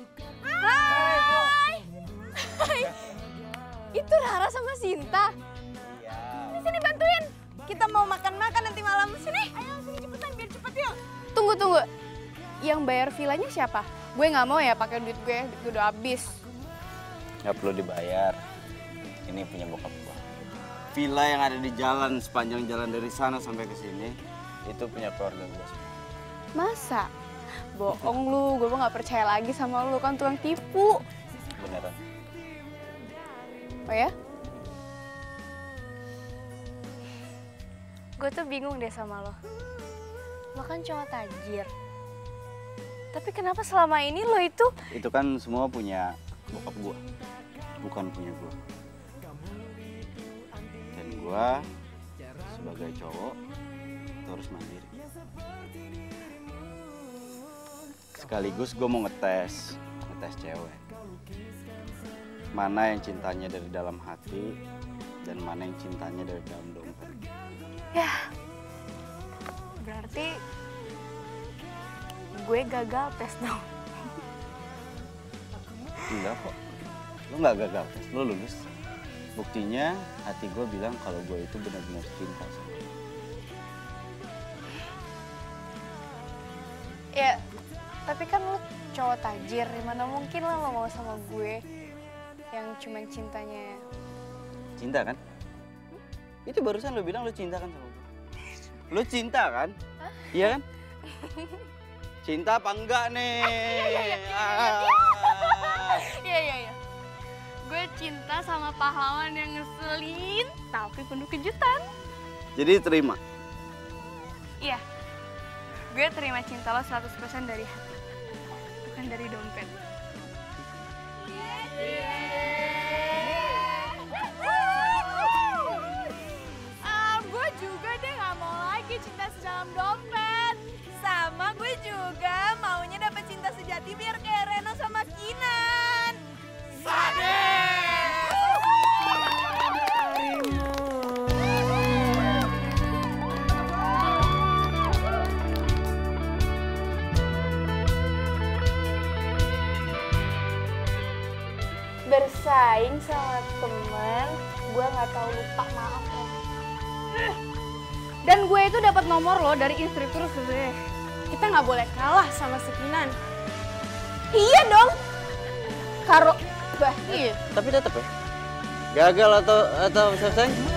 B: Hai! Hai! Itu Rara sama Sinta.
A: Iya.
B: Sini bantuin. Kita mau makan-makan nanti malam. Sini. Ayo sini cepetan biar cepet yuk. Tunggu tunggu. Yang bayar villanya siapa? Gue nggak mau ya pakai duit gue. Duit gue udah habis.
A: Gak perlu dibayar. Ini punya bokap gua. Villa yang ada di jalan sepanjang jalan dari sana sampai ke sini itu punya keluarga gua.
B: Masa? Bohong lu. Gue nggak percaya lagi sama lu, kan tukang tipu.
A: Beneran.
B: Oh ya? Gue tuh bingung deh sama lo. Lo kan cowok tajir. Tapi kenapa selama ini lo itu...
A: Itu kan semua punya bokap gua, bukan punya gua. Dan gua sebagai cowok itu harus mandiri. Sekaligus gua mau ngetes, ngetes cewek. Mana yang cintanya dari dalam hati dan mana yang cintanya dari dalam dompet.
B: Ya, berarti gue gagal tes dong.
A: Enggak kok, lu nggak gagal tes, lu lulus. Buktinya hati gue bilang kalau gue itu benar-benar cinta sama lu.
B: Ya, tapi kan lo cowok tajir, mana mungkin lah lo mau sama gue yang cuma cintanya.
A: Cinta kan? Itu barusan lu bilang lu cinta kan sama gue. Lu cinta kan? Hah? Iya kan? Cinta apa enggak nih?
B: Iya, iya, iya. Iya, iya, iya. Gue cinta sama pahlawan yang ngeselin, tapi penuh kejutan.
A: Jadi terima?
B: Iya. Gue terima cinta lo seratus persen dari hati, bukan dari dompet.
C: Ah, gue juga deh gak mau lagi cinta sedalam dompet. Sama gue juga maunya dapet cinta sejati biar kayak Reno sama Kinan. Sadis!
B: bersaing sama temen, gue nggak tahu lupa, maaf Om. Dan gue itu dapat nomor lo dari instruktur gue.
C: Kita nggak boleh kalah sama si Kinan.
B: Iya dong. Karo bah. Iya.
A: Tapi tetep ya. Gagal atau atau selesai?